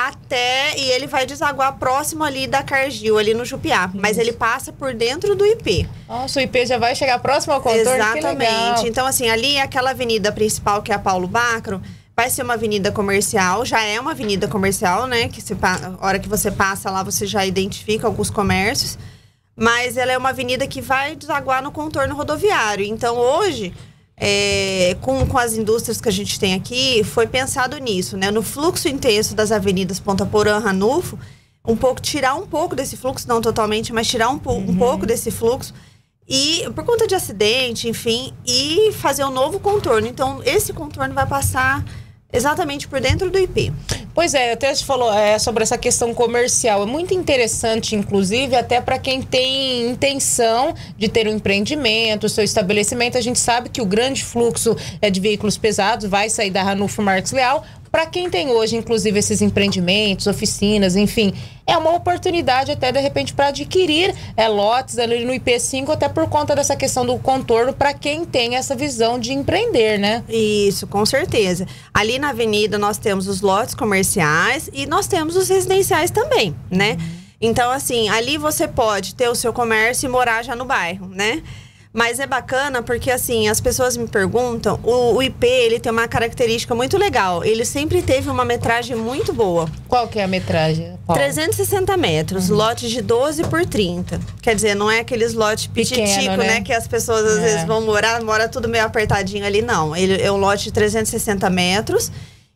e ele vai desaguar próximo ali da Cargill, ali no Jupiá. Mas ele passa por dentro do IP. Nossa, o IP já vai chegar próximo ao contorno? Exatamente. Então, assim, ali aquela avenida principal, que é a Paulo Bacro, vai ser uma avenida comercial, já é uma avenida comercial, né? Que a hora que você passa lá, você já identifica alguns comércios. Mas ela é uma avenida que vai desaguar no contorno rodoviário. Então, hoje, com as indústrias que a gente tem aqui, foi pensado nisso, né? No fluxo intenso das avenidas Ponta Porã, Ranulfo, tirar um pouco desse fluxo, não totalmente, mas tirar um pouco desse fluxo. E por conta de acidente, enfim, e fazer um novo contorno. Então, esse contorno vai passar exatamente por dentro do IP. Pois até você falou sobre essa questão comercial. É muito interessante, inclusive, até para quem tem intenção de ter um empreendimento, o seu estabelecimento. A gente sabe que o grande fluxo de veículos pesados vai sair da Ranulfo Marques Leal. Para quem tem hoje, inclusive, esses empreendimentos, oficinas, enfim, é uma oportunidade até, de repente, para adquirir lotes ali no IP5, até por conta dessa questão do contorno, para quem tem essa visão de empreender, né? Isso, com certeza. Ali na avenida nós temos os lotes comerciais e nós temos os residenciais também, né? Então, assim, ali você pode ter o seu comércio e morar já no bairro, né? Mas é bacana porque, assim, as pessoas me perguntam, o IP, ele tem uma característica muito legal. Ele sempre teve uma metragem muito boa. Qual que é a metragem, Paulo? 360 metros, lotes de 12 por 30. Quer dizer, não é aqueles lotes pititico, né? Que as pessoas às vezes vão mora tudo meio apertadinho ali, não. Ele é um lote de 360 metros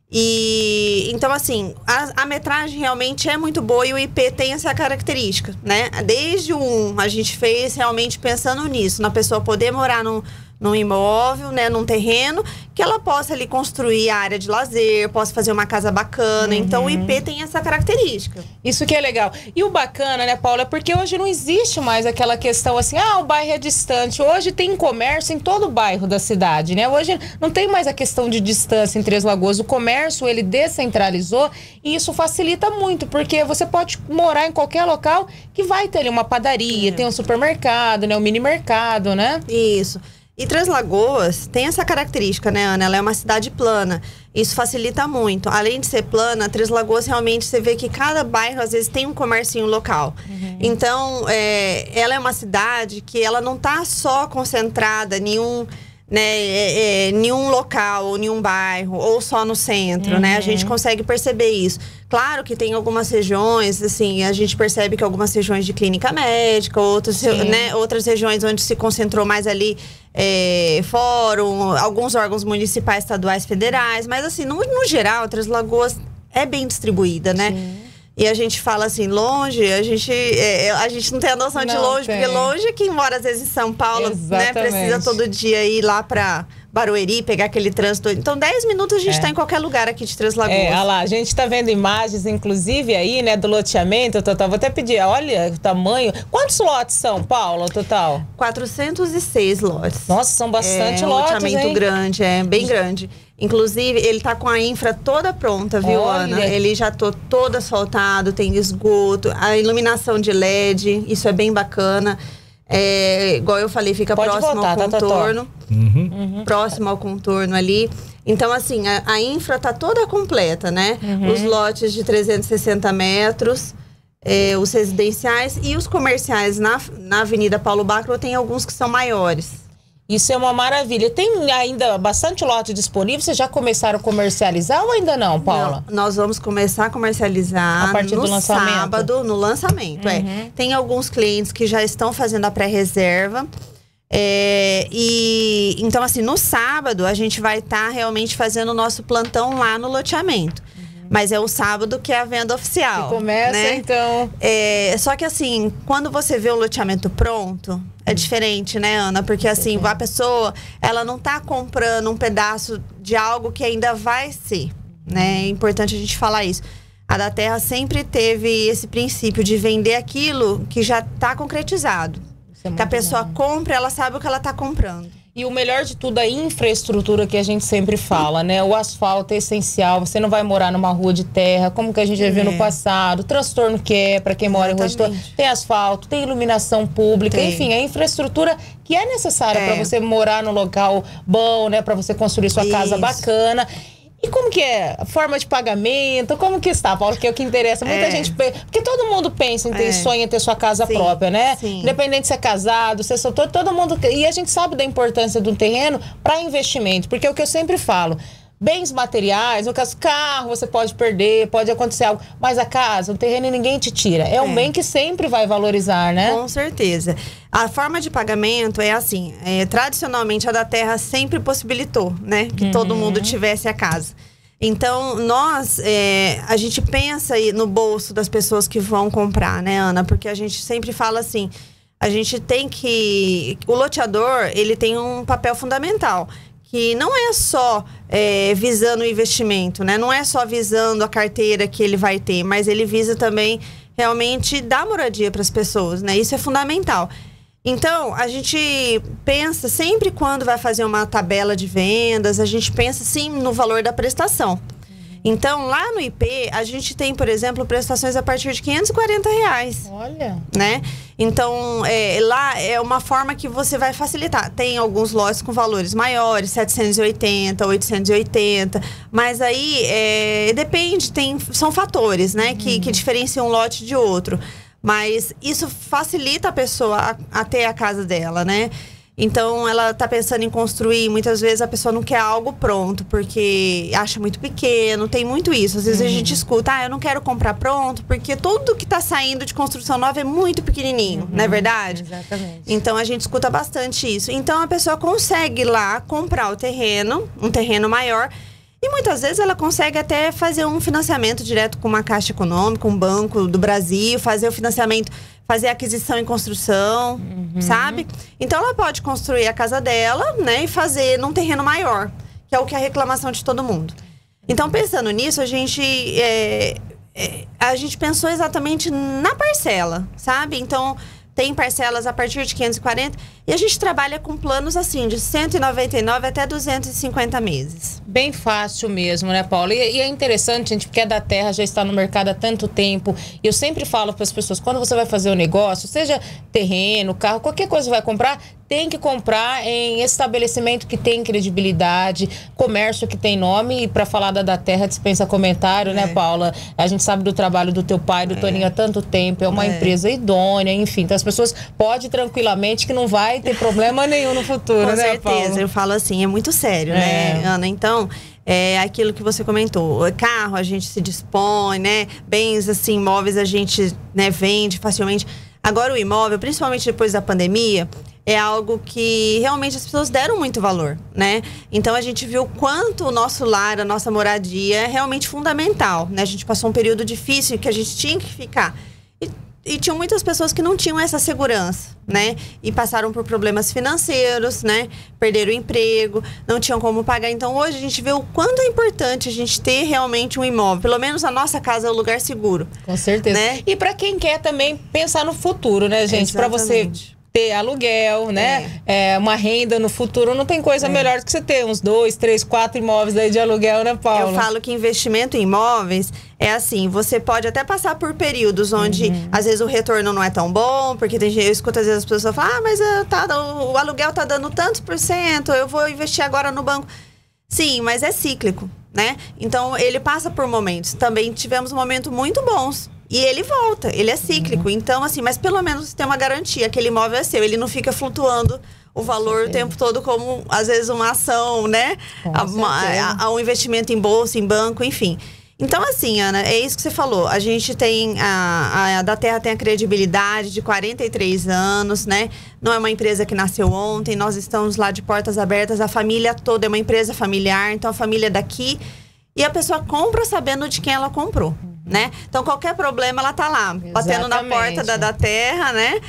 E então, assim, a metragem realmente é muito boa e o IP tem essa característica, né? Desde o 1, a gente fez realmente pensando nisso, na pessoa poder morar num imóvel, né, num terreno, que ela possa ali construir a área de lazer, possa fazer uma casa bacana. Então o IP tem essa característica. Isso que é legal. E o bacana, né, Paula, porque hoje não existe mais aquela questão assim, o bairro é distante. Hoje tem comércio em todo o bairro da cidade, né? Hoje não tem mais a questão de distância em Três Lagoas. O comércio, ele descentralizou e isso facilita muito, porque você pode morar em qualquer local que vai ter ali uma padaria, tem um supermercado, né, um mini mercado, né? Isso. E Três Lagoas tem essa característica, né, Ana? Ela é uma cidade plana. Isso facilita muito. Além de ser plana, Três Lagoas realmente você vê que cada bairro, às vezes, tem um comércio local. Então, ela é uma cidade que ela não está só concentrada em nenhum local ou nenhum bairro ou só no centro, né? A gente consegue perceber isso. Claro que tem algumas regiões, assim, a gente percebe que algumas regiões de clínica médica, outras regiões onde se concentrou mais ali fórum, alguns órgãos municipais, estaduais, federais, mas assim, no geral, Três Lagoas é bem distribuída, né? Sim. E a gente fala assim, longe, a gente não tem a noção de longe, porque longe é quem mora às vezes em São Paulo, né? Precisa todo dia ir lá pra Barueri, pegar aquele trânsito. Então, 10 minutos a gente tá em qualquer lugar aqui de Três Lagoas. Olha lá, a gente tá vendo imagens, inclusive, aí, né, do loteamento, total. Vou até pedir, olha o tamanho. Quantos lotes são, Paula, total? 406 lotes. Nossa, são bastante lotes, loteamento grande, bem grande. Inclusive, ele tá com a infra toda pronta, viu, Ana? Ele já todo asfaltado, tem esgoto, a iluminação de LED, isso é bem bacana. Igual eu falei, fica próximo ao contorno. Próximo ao contorno ali. Então, assim, a infra tá toda completa, né? Os lotes de 360 metros, os residenciais e os comerciais na Avenida Paulo Bacro, tem alguns que são maiores. Isso é uma maravilha. Tem ainda bastante lote disponível? Vocês já começaram a comercializar ou ainda não, Paula? Não, nós vamos começar a comercializar a partir do lançamento. Sábado, no lançamento. Tem alguns clientes que já estão fazendo a pré-reserva. Então, assim, no sábado a gente vai estar realmente fazendo o nosso plantão lá no loteamento. Mas é o sábado que é a venda oficial. Que começa, né? Então. Só que assim, quando você vê o loteamento pronto, é diferente, né, Ana? Porque assim, a pessoa, ela não tá comprando um pedaço de algo que ainda vai ser, né? É importante a gente falar isso. A Da Terra sempre teve esse princípio de vender aquilo que já tá concretizado. Que a pessoa compra, ela sabe o que ela tá comprando. E o melhor de tudo, a infraestrutura que a gente sempre fala, né? O asfalto é essencial, você não vai morar numa rua de terra, como que a gente já viu no passado, o transtorno que é para quem mora em rua de terra. Tem asfalto, tem iluminação pública, enfim, a infraestrutura que é necessária para você morar num local bom, né? Para você construir sua casa bacana. E como que é? A forma de pagamento? Como que está, Paulo? Que é o que interessa. Muita gente... Porque todo mundo pensa em ter sonho em ter sua casa própria, né? Independente se é casado, se é solteiro, todo mundo... E a gente sabe da importância de um terreno para investimento. Porque é o que eu sempre falo. Bens materiais, no caso, carro, você pode perder, pode acontecer algo. Mas a casa, o terreno, ninguém te tira. É um bem que sempre vai valorizar, né? Com certeza. A forma de pagamento é assim, tradicionalmente a Da Terra sempre possibilitou, né? Que todo mundo tivesse a casa. Então, a gente pensa aí no bolso das pessoas que vão comprar, né, Ana? Porque a gente sempre fala assim, a gente tem que... O loteador, ele tem um papel fundamental, que não é só visando o investimento, né? Não é só visando a carteira que ele vai ter, mas ele visa também realmente dar moradia para as pessoas, né? Isso é fundamental. Então, a gente pensa sempre quando vai fazer uma tabela de vendas, a gente pensa sim no valor da prestação. Então, lá no IP, a gente tem, por exemplo, prestações a partir de R$540. Olha! Né? Então, lá é uma forma que você vai facilitar. Tem alguns lotes com valores maiores, 780, 880. Mas aí, depende, são fatores, né? Que diferenciam um lote de outro. Mas isso facilita a pessoa a ter a casa dela, né? Então, ela tá pensando em construir, muitas vezes a pessoa não quer algo pronto, porque acha muito pequeno, tem muito isso. Às vezes a gente escuta, eu não quero comprar pronto, porque tudo que tá saindo de construção nova é muito pequenininho, não é verdade? Exatamente. Então, a gente escuta bastante isso. Então, a pessoa consegue lá comprar o terreno, um terreno maior, e E muitas vezes ela consegue até fazer um financiamento direto com uma Caixa Econômica, um banco do Brasil, fazer o financiamento, fazer aquisição em construção, sabe? Então ela pode construir a casa dela, né, e fazer num terreno maior, que é o que é a reclamação de todo mundo. Então, pensando nisso, a gente pensou exatamente na parcela, sabe? Então, tem parcelas a partir de 540 e a gente trabalha com planos assim, de 199 até 250 meses. Bem fácil mesmo, né, Paula? E é interessante, gente, porque a Da Terra já está no mercado há tanto tempo. E eu sempre falo para as pessoas, quando você vai fazer um negócio, seja terreno, carro, qualquer coisa que vai comprar, tem que comprar em estabelecimento que tem credibilidade, comércio que tem nome. E para falar da Terra dispensa comentário, né, Paula? A gente sabe do trabalho do teu pai, do Toninho, há tanto tempo. É uma empresa idônea, enfim. Então as pessoas podem tranquilamente que não vai ter problema nenhum no futuro, né, Paula? Com certeza. Eu falo assim, é muito sério, né, Ana? Então, é aquilo que você comentou. O carro a gente se dispõe, né? Bens, assim, imóveis a gente, né, vende facilmente. Agora o imóvel, principalmente depois da pandemia, é algo que realmente as pessoas deram muito valor, né? Então a gente viu quanto o nosso lar, a nossa moradia é realmente fundamental, né? A gente passou um período difícil que a gente tinha que ficar. E tinham muitas pessoas que não tinham essa segurança, né? E passaram por problemas financeiros, né? Perderam o emprego, não tinham como pagar. Então, hoje a gente vê o quanto é importante a gente ter realmente um imóvel. Pelo menos a nossa casa é um lugar seguro. Com certeza. Né? E para quem quer também pensar no futuro, né, gente? Para você ter aluguel, né? Uma renda no futuro. Não tem coisa melhor do que você ter uns 2, 3, 4 imóveis aí de aluguel, né, Paula? Eu falo que investimento em imóveis é assim, você pode até passar por períodos onde às vezes o retorno não é tão bom, porque tem gente, eu escuto às vezes as pessoas falam, mas o aluguel tá dando tantos %, eu vou investir agora no banco. Sim, mas é cíclico, né? Então ele passa por momentos. Também tivemos momentos muito bons. E ele volta, ele é cíclico. Então, assim, mas pelo menos tem uma garantia, aquele imóvel é seu, ele não fica flutuando o valor o tempo todo como, às vezes, uma ação, né? Um investimento em bolsa, em banco, enfim. Então, assim, Ana, é isso que você falou. A gente tem, a Da Terra tem a credibilidade de 43 anos, né? Não é uma empresa que nasceu ontem, nós estamos lá de portas abertas, a família toda é uma empresa familiar, então a família é daqui. E a pessoa compra sabendo de quem ela comprou, né? Então, qualquer problema, ela tá lá, batendo na porta da Terra, né?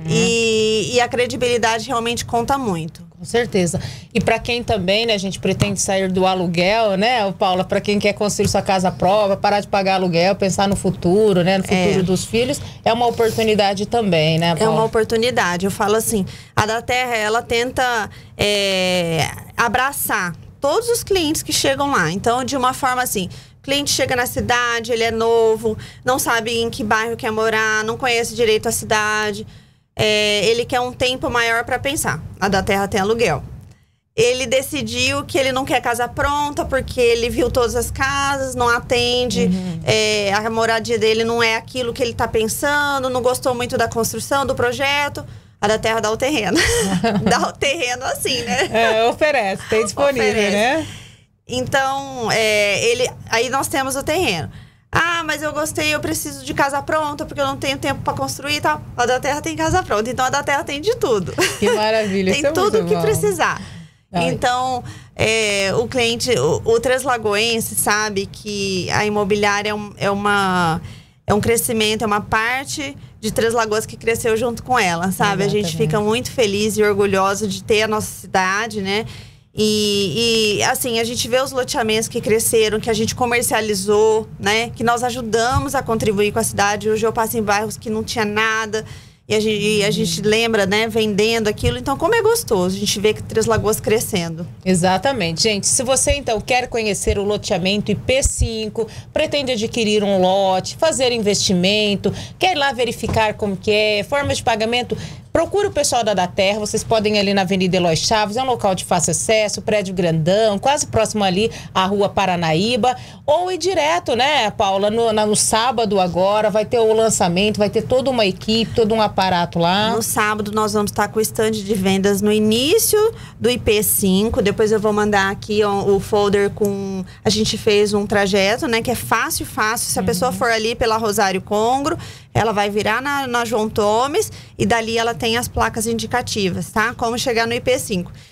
E a credibilidade realmente conta muito. Com certeza. E para quem também, né, a gente pretende sair do aluguel, né, Paula? Para quem quer construir sua casa própria, parar de pagar aluguel, pensar no futuro, né? No futuro dos filhos, é uma oportunidade também, né, Paula? É uma oportunidade. Eu falo assim, a Da Terra, ela tenta abraçar todos os clientes que chegam lá. Então, de uma forma assim, o cliente chega na cidade, ele é novo, não sabe em que bairro quer morar, não conhece direito a cidade, ele quer um tempo maior para pensar. A Da Terra tem aluguel. Ele decidiu que ele não quer casa pronta porque ele viu todas as casas, não atende, a moradia dele não é aquilo que ele está pensando, não gostou muito da construção, do projeto. A Da Terra dá o terreno. Dá o terreno assim, né? Oferece, tem disponível, né? Então, aí nós temos o terreno. Ah, mas eu gostei, eu preciso de casa pronta, porque eu não tenho tempo para construir e tal. A Da Terra tem casa pronta, então a Da Terra tem de tudo. Que maravilha. Tem tudo o que precisar. Então, o cliente, o Treslagoense sabe que a imobiliária é um crescimento, é uma parte de Três Lagoas que cresceu junto com ela, sabe? Exatamente. A gente fica muito feliz e orgulhoso de ter a nossa cidade, né? E assim, a gente vê os loteamentos que cresceram, que a gente comercializou, né? Que nós ajudamos a contribuir com a cidade. Hoje eu passo em bairros que não tinha nada e a gente lembra, né? Vendendo aquilo. Então, como é gostoso a gente vê que Três Lagoas crescendo. Exatamente. Gente, se você então quer conhecer o loteamento IP5, pretende adquirir um lote, fazer investimento, quer ir lá verificar como que é, forma de pagamento, procure o pessoal da Terra. Vocês podem ir ali na Avenida Eloy Chaves, é um local de fácil acesso, prédio grandão, quase próximo ali à Rua Paranaíba, ou ir direto, né, Paula, no sábado agora, vai ter o lançamento, vai ter toda uma equipe, todo um aparato lá. No sábado nós vamos estar com o stand de vendas no início do IP5, depois eu vou mandar aqui o folder com... A gente fez um trajeto, né, que é fácil, se a pessoa for ali pela Rosário Congro, ela vai virar na João Tomes e dali ela tem as placas indicativas, tá? Como chegar no IP5.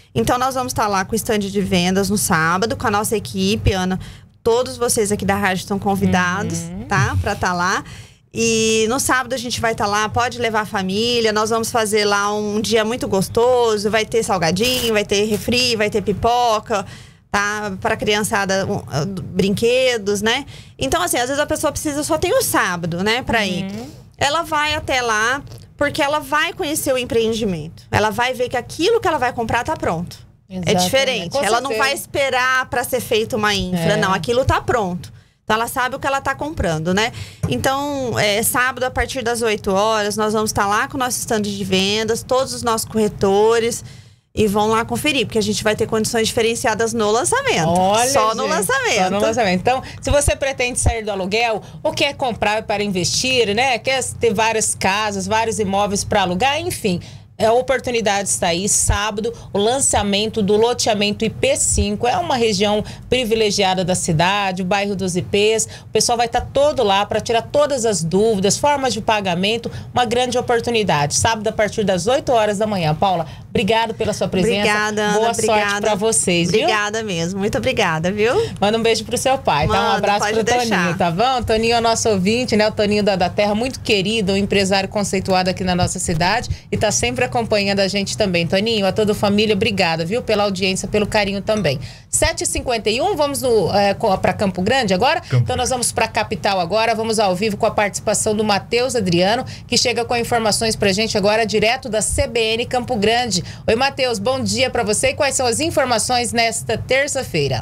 Então nós vamos estar lá com o stand de vendas no sábado, com a nossa equipe, Ana. Todos vocês aqui da rádio estão convidados, tá? Para estar lá. E no sábado a gente vai estar lá, pode levar a família, nós vamos fazer lá um dia muito gostoso, vai ter salgadinho, vai ter refri, vai ter pipoca, tá? Para a criançada, brinquedos, né? Então, assim, às vezes a pessoa precisa, só tem o sábado, né, para ir. Ela vai até lá, porque ela vai conhecer o empreendimento. Ela vai ver que aquilo que ela vai comprar tá pronto. Exatamente. É diferente. Com ela não certeza. vai esperar para ser feita uma infra, não. Aquilo tá pronto. Então, ela sabe o que ela tá comprando, né? Então, sábado, a partir das 8 horas, nós vamos estar lá com o nosso stand de vendas, todos os nossos corretores, e vão lá conferir, porque a gente vai ter condições diferenciadas no lançamento. Olha, só no gente, lançamento. Só no lançamento. Então, se você pretende sair do aluguel ou quer comprar para investir, né? Quer ter várias casas, vários imóveis para alugar, enfim... A oportunidade está aí, sábado, o lançamento do loteamento IP5. É uma região privilegiada da cidade, o bairro dos IPs. O pessoal vai estar todo lá para tirar todas as dúvidas, formas de pagamento, uma grande oportunidade. Sábado, a partir das 8 horas da manhã. Paula, obrigado pela sua presença. Obrigada, Ana. Boa sorte para vocês, viu? Obrigada mesmo, muito obrigada, viu? Manda um beijo pro seu pai, tá? Um abraço pro Toninho, tá bom? Toninho é o nosso ouvinte, né? O Toninho da Terra, muito querido, um empresário conceituado aqui na nossa cidade e tá sempre acompanhando a gente também. Toninho, a toda a família, obrigada, viu? Pela audiência, pelo carinho também. 7h51, vamos para Campo Grande agora? Então nós vamos para a capital agora, vamos ao vivo com a participação do Matheus Adriano, que chega com informações pra gente agora direto da CBN Campo Grande. Oi, Matheus, bom dia para você e quais são as informações nesta terça-feira?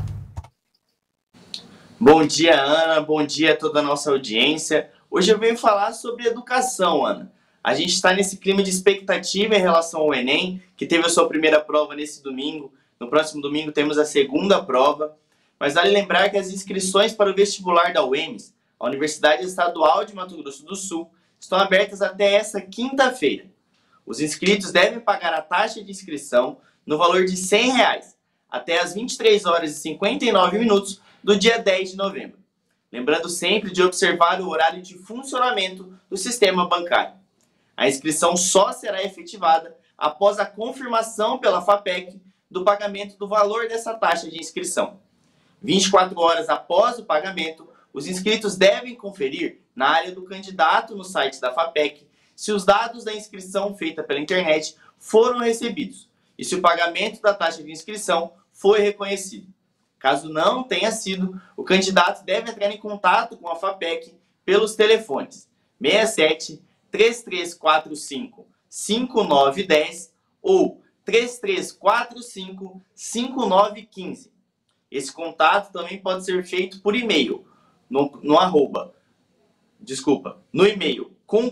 Bom dia, Ana, bom dia a toda a nossa audiência. Hoje eu venho falar sobre educação, Ana. A gente está nesse clima de expectativa em relação ao Enem, que teve a sua primeira prova nesse domingo. No próximo domingo temos a segunda prova. Mas vale lembrar que as inscrições para o vestibular da UEMS, a Universidade Estadual de Mato Grosso do Sul, estão abertas até essa quinta-feira. Os inscritos devem pagar a taxa de inscrição no valor de R$100 até às 23h59 do dia 10 de novembro. Lembrando sempre de observar o horário de funcionamento do sistema bancário. A inscrição só será efetivada após a confirmação pela FAPEC do pagamento do valor dessa taxa de inscrição. 24 horas após o pagamento, os inscritos devem conferir na área do candidato no site da FAPEC se os dados da inscrição feita pela internet foram recebidos e se o pagamento da taxa de inscrição foi reconhecido. Caso não tenha sido, o candidato deve entrar em contato com a FAPEC pelos telefones 67 3345 5910 ou 3345 5915. Esse contato também pode ser feito por e-mail no e-mail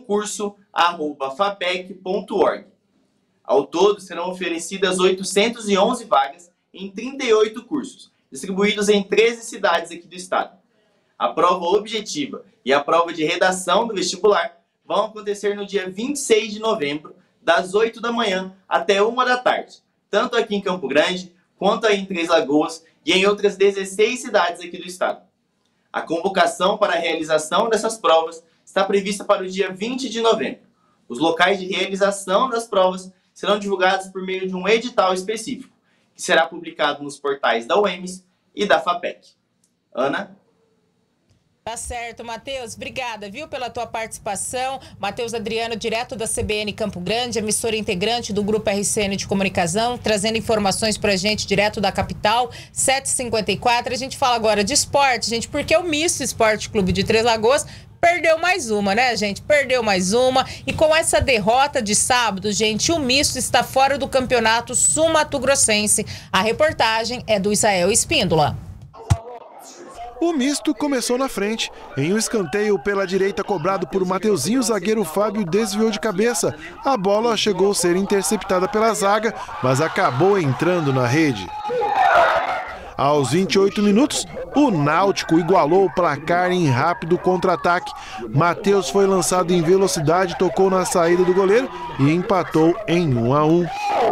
concurso@fapec.org. Ao todo serão oferecidas 811 vagas em 38 cursos, distribuídos em 13 cidades aqui do estado. A prova objetiva e a prova de redação do vestibular vão acontecer no dia 26 de novembro, das 8 da manhã até 1 da tarde, tanto aqui em Campo Grande, quanto aí em Três Lagoas e em outras 16 cidades aqui do estado. A convocação para a realização dessas provas está prevista para o dia 20 de novembro. Os locais de realização das provas serão divulgados por meio de um edital específico, que será publicado nos portais da UEMS e da FAPEC. Ana? Tá certo, Matheus. Obrigada, viu, pela tua participação. Matheus Adriano, direto da CBN Campo Grande, emissora integrante do Grupo RCN de Comunicação, trazendo informações pra gente direto da capital, 7h54. A gente fala agora de esporte, gente, porque o Misto Esporte Clube de Três Lagoas perdeu mais uma, né, gente? Perdeu mais uma. E com essa derrota de sábado, gente, o Misto está fora do campeonato sul-mato-grossense. A reportagem é do Israel Espíndola. O Misto começou na frente. Em um escanteio pela direita cobrado por Mateuzinho, o zagueiro Fábio desviou de cabeça. A bola chegou a ser interceptada pela zaga, mas acabou entrando na rede. Aos 28 minutos, o Náutico igualou o placar em rápido contra-ataque. Matheus foi lançado em velocidade, tocou na saída do goleiro e empatou em 1-1.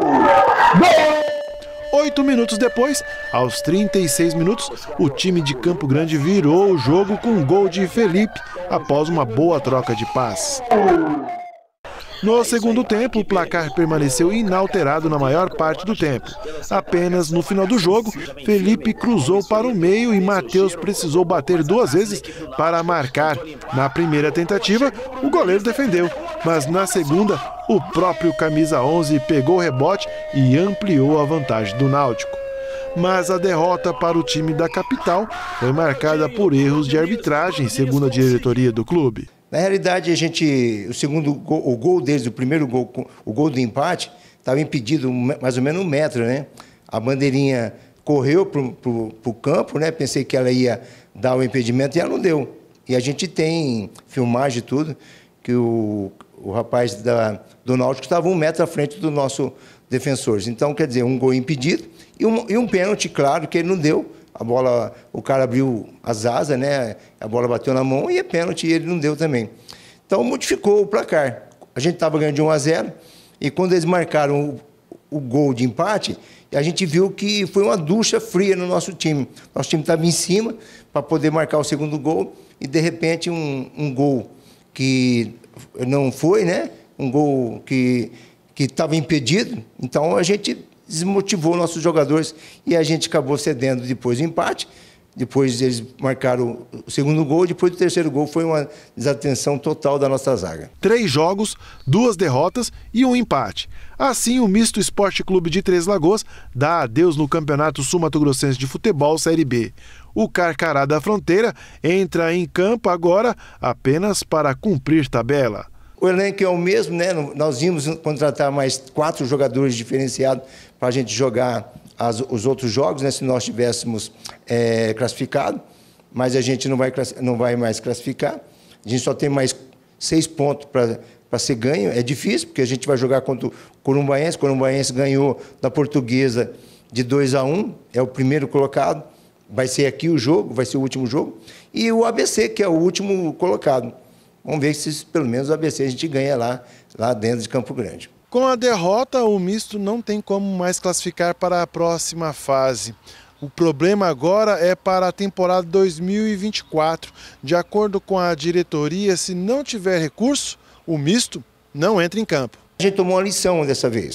8 minutos depois, aos 36 minutos, o time de Campo Grande virou o jogo com um gol de Felipe após uma boa troca de passes. No segundo tempo, o placar permaneceu inalterado na maior parte do tempo. Apenas no final do jogo, Felipe cruzou para o meio e Matheus precisou bater 2 vezes para marcar. Na primeira tentativa, o goleiro defendeu, mas na segunda, o próprio camisa 11 pegou o rebote e ampliou a vantagem do Náutico. Mas a derrota para o time da capital foi marcada por erros de arbitragem, segundo a diretoria do clube. Na realidade, o gol deles, o primeiro gol, o gol do empate, estava impedido mais ou menos 1 metro, né? A bandeirinha correu para o campo, né? Pensei que ela ia dar o impedimento e ela não deu. E a gente tem filmagem e tudo, que o rapaz do Náutico estava 1 metro à frente do nosso defensor. Então, quer dizer, um gol impedido e um pênalti, claro, que ele não deu. A bola, o cara abriu as asas, né? A bola bateu na mão e é pênalti e ele não deu também. Então, modificou o placar. A gente estava ganhando de 1-0 e quando eles marcaram o gol de empate, a gente viu que foi uma ducha fria no nosso time. Nosso time estava em cima para poder marcar o segundo gol e, de repente, um gol que não foi, né? Um gol que estava impedido. Então, a gente desmotivou nossos jogadores e a gente acabou cedendo depois do empate. Depois eles marcaram o segundo gol, depois do terceiro gol foi uma desatenção total da nossa zaga. 3 jogos, 2 derrotas e 1 empate. Assim, o Misto Esporte Clube de Três Lagoas dá adeus no Campeonato Sul-Mato-Grossense de Futebol Série B. O Carcará da Fronteira entra em campo agora apenas para cumprir tabela. O elenco é o mesmo, né? Nós íamos contratar mais 4 jogadores diferenciados para a gente jogar os outros jogos, né? Se nós tivéssemos classificado, mas a gente não vai mais classificar. A gente só tem mais 6 pontos para ser ganho. É difícil, porque a gente vai jogar contra o Corumbaense. O Corumbaense ganhou da Portuguesa de 2-1, é o primeiro colocado. Vai ser aqui o jogo, vai ser o último jogo. E o ABC, que é o último colocado. Vamos ver se pelo menos o ABC a gente ganha lá dentro de Campo Grande. Com a derrota, o Misto não tem como mais classificar para a próxima fase. O problema agora é para a temporada 2024. De acordo com a diretoria, se não tiver recurso, o Misto não entra em campo. A gente tomou uma lição dessa vez.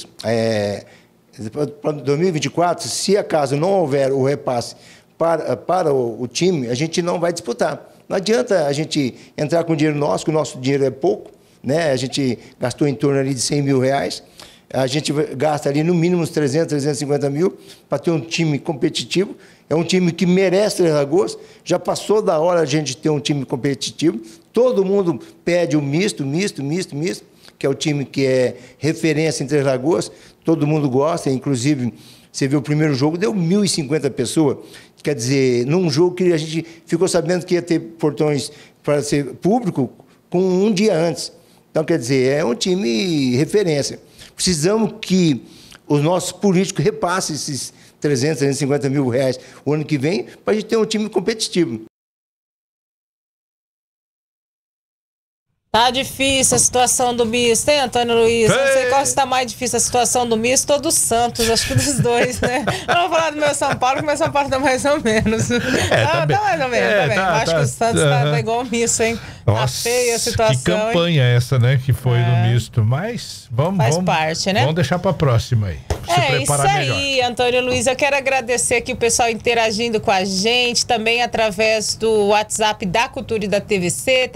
Para 2024, se acaso não houver o repasse para o time, a gente não vai disputar. Não adianta a gente entrar com dinheiro nosso, que o nosso dinheiro é pouco, né? A gente gastou em torno ali de 100 mil reais. A gente gasta ali no mínimo uns 300, 350 mil para ter um time competitivo. É um time que merece Três Lagoas. Já passou da hora a gente ter um time competitivo. Todo mundo pede o misto, que é o time que é referência em Três Lagoas. Todo mundo gosta, inclusive, você viu o primeiro jogo, deu 1.050 pessoas. Quer dizer, num jogo que a gente ficou sabendo que ia ter portões para ser público com um dia antes. Então, quer dizer, é um time referência. Precisamos que os nossos políticos repassem esses 300, 350 mil reais o ano que vem para a gente ter um time competitivo. Tá difícil a situação do Misto, hein, Antônio Luiz? Não sei qual está mais difícil, a situação do Misto ou do Santos, acho que dos dois, né? Eu não vou falar do meu São Paulo, que meu São Paulo tá mais ou menos. Tá mais ou menos, também. Acho que o Santos tá igual o Misto, hein? Nossa, tá feia a situação. Que campanha essa, né? Que foi do Misto, mas vamos parte, né? Vamos deixar pra próxima aí. Isso aí, Antônio Luiz. Eu quero agradecer aqui o pessoal interagindo com a gente, também através do WhatsApp da Cultura e da TVC,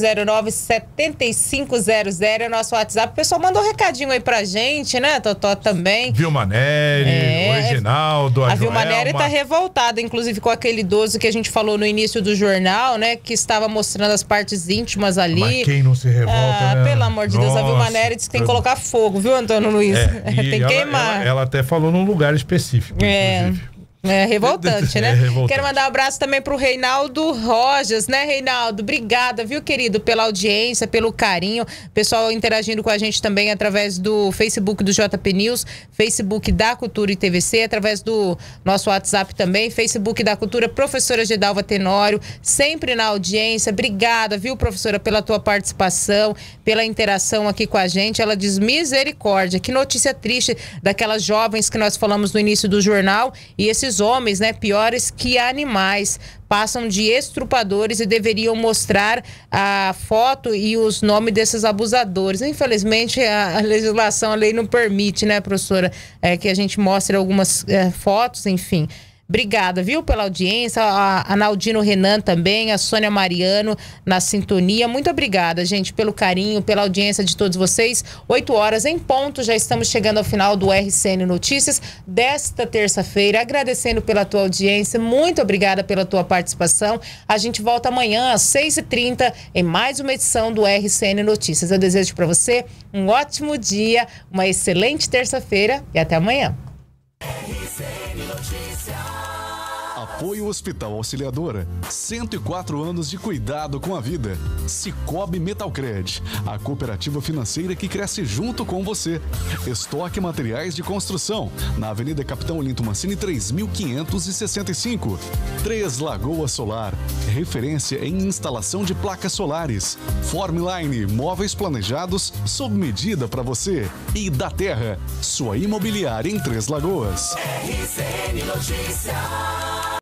3509-7500, é o nosso WhatsApp. O pessoal mandou um recadinho aí pra gente, né, Totó, também. Vilma Nery, o Reginaldo, a Vilma Nery tá revoltada, inclusive, com aquele idoso que a gente falou no início do jornal, né, que estava mostrando as partes íntimas ali. Mas quem não se revolta, né? Pelo amor de Deus, a Vilma Nery disse que tem que colocar fogo, viu, Antônio Luiz? Tem que queimar. Ela até falou num lugar específico, inclusive. É revoltante, né? Revoltante. Quero mandar um abraço também pro Reinaldo Rojas, né, Reinaldo? Obrigada, viu, querido, pela audiência, pelo carinho. Pessoal interagindo com a gente também através do Facebook do JP News, Facebook da Cultura e TVC, através do nosso WhatsApp também, Facebook da Cultura, professora Gedalva Tenório, sempre na audiência. Obrigada, viu, professora, pela tua participação, pela interação aqui com a gente. Ela diz misericórdia, que notícia triste daquelas jovens que nós falamos no início do jornal, e esses esses homens, né, piores que animais, passam de estrupadores e deveriam mostrar a foto e os nomes desses abusadores. Infelizmente, a legislação, a lei não permite, né, professora, que a gente mostre algumas fotos, enfim. Obrigada, viu, pela audiência, a Naldino Renan também, a Sônia Mariano na sintonia. Muito obrigada, gente, pelo carinho, pela audiência de todos vocês. 8 horas em ponto, já estamos chegando ao final do RCN Notícias desta terça-feira. Agradecendo pela tua audiência, muito obrigada pela tua participação. A gente volta amanhã às 6h30 em mais uma edição do RCN Notícias. Eu desejo para você um ótimo dia, uma excelente terça-feira e até amanhã. RCN Notícias. Apoio Hospital Auxiliadora. 104 anos de cuidado com a vida. Cicobi Metalcred, a cooperativa financeira que cresce junto com você. Estoque Materiais de Construção, na Avenida Capitão Olinto Mancini 3565. 3 Lagoas Solar, referência em instalação de placas solares. Formline, móveis planejados sob medida para você. E da Terra, sua imobiliária em 3 Lagoas. RCN Notícias.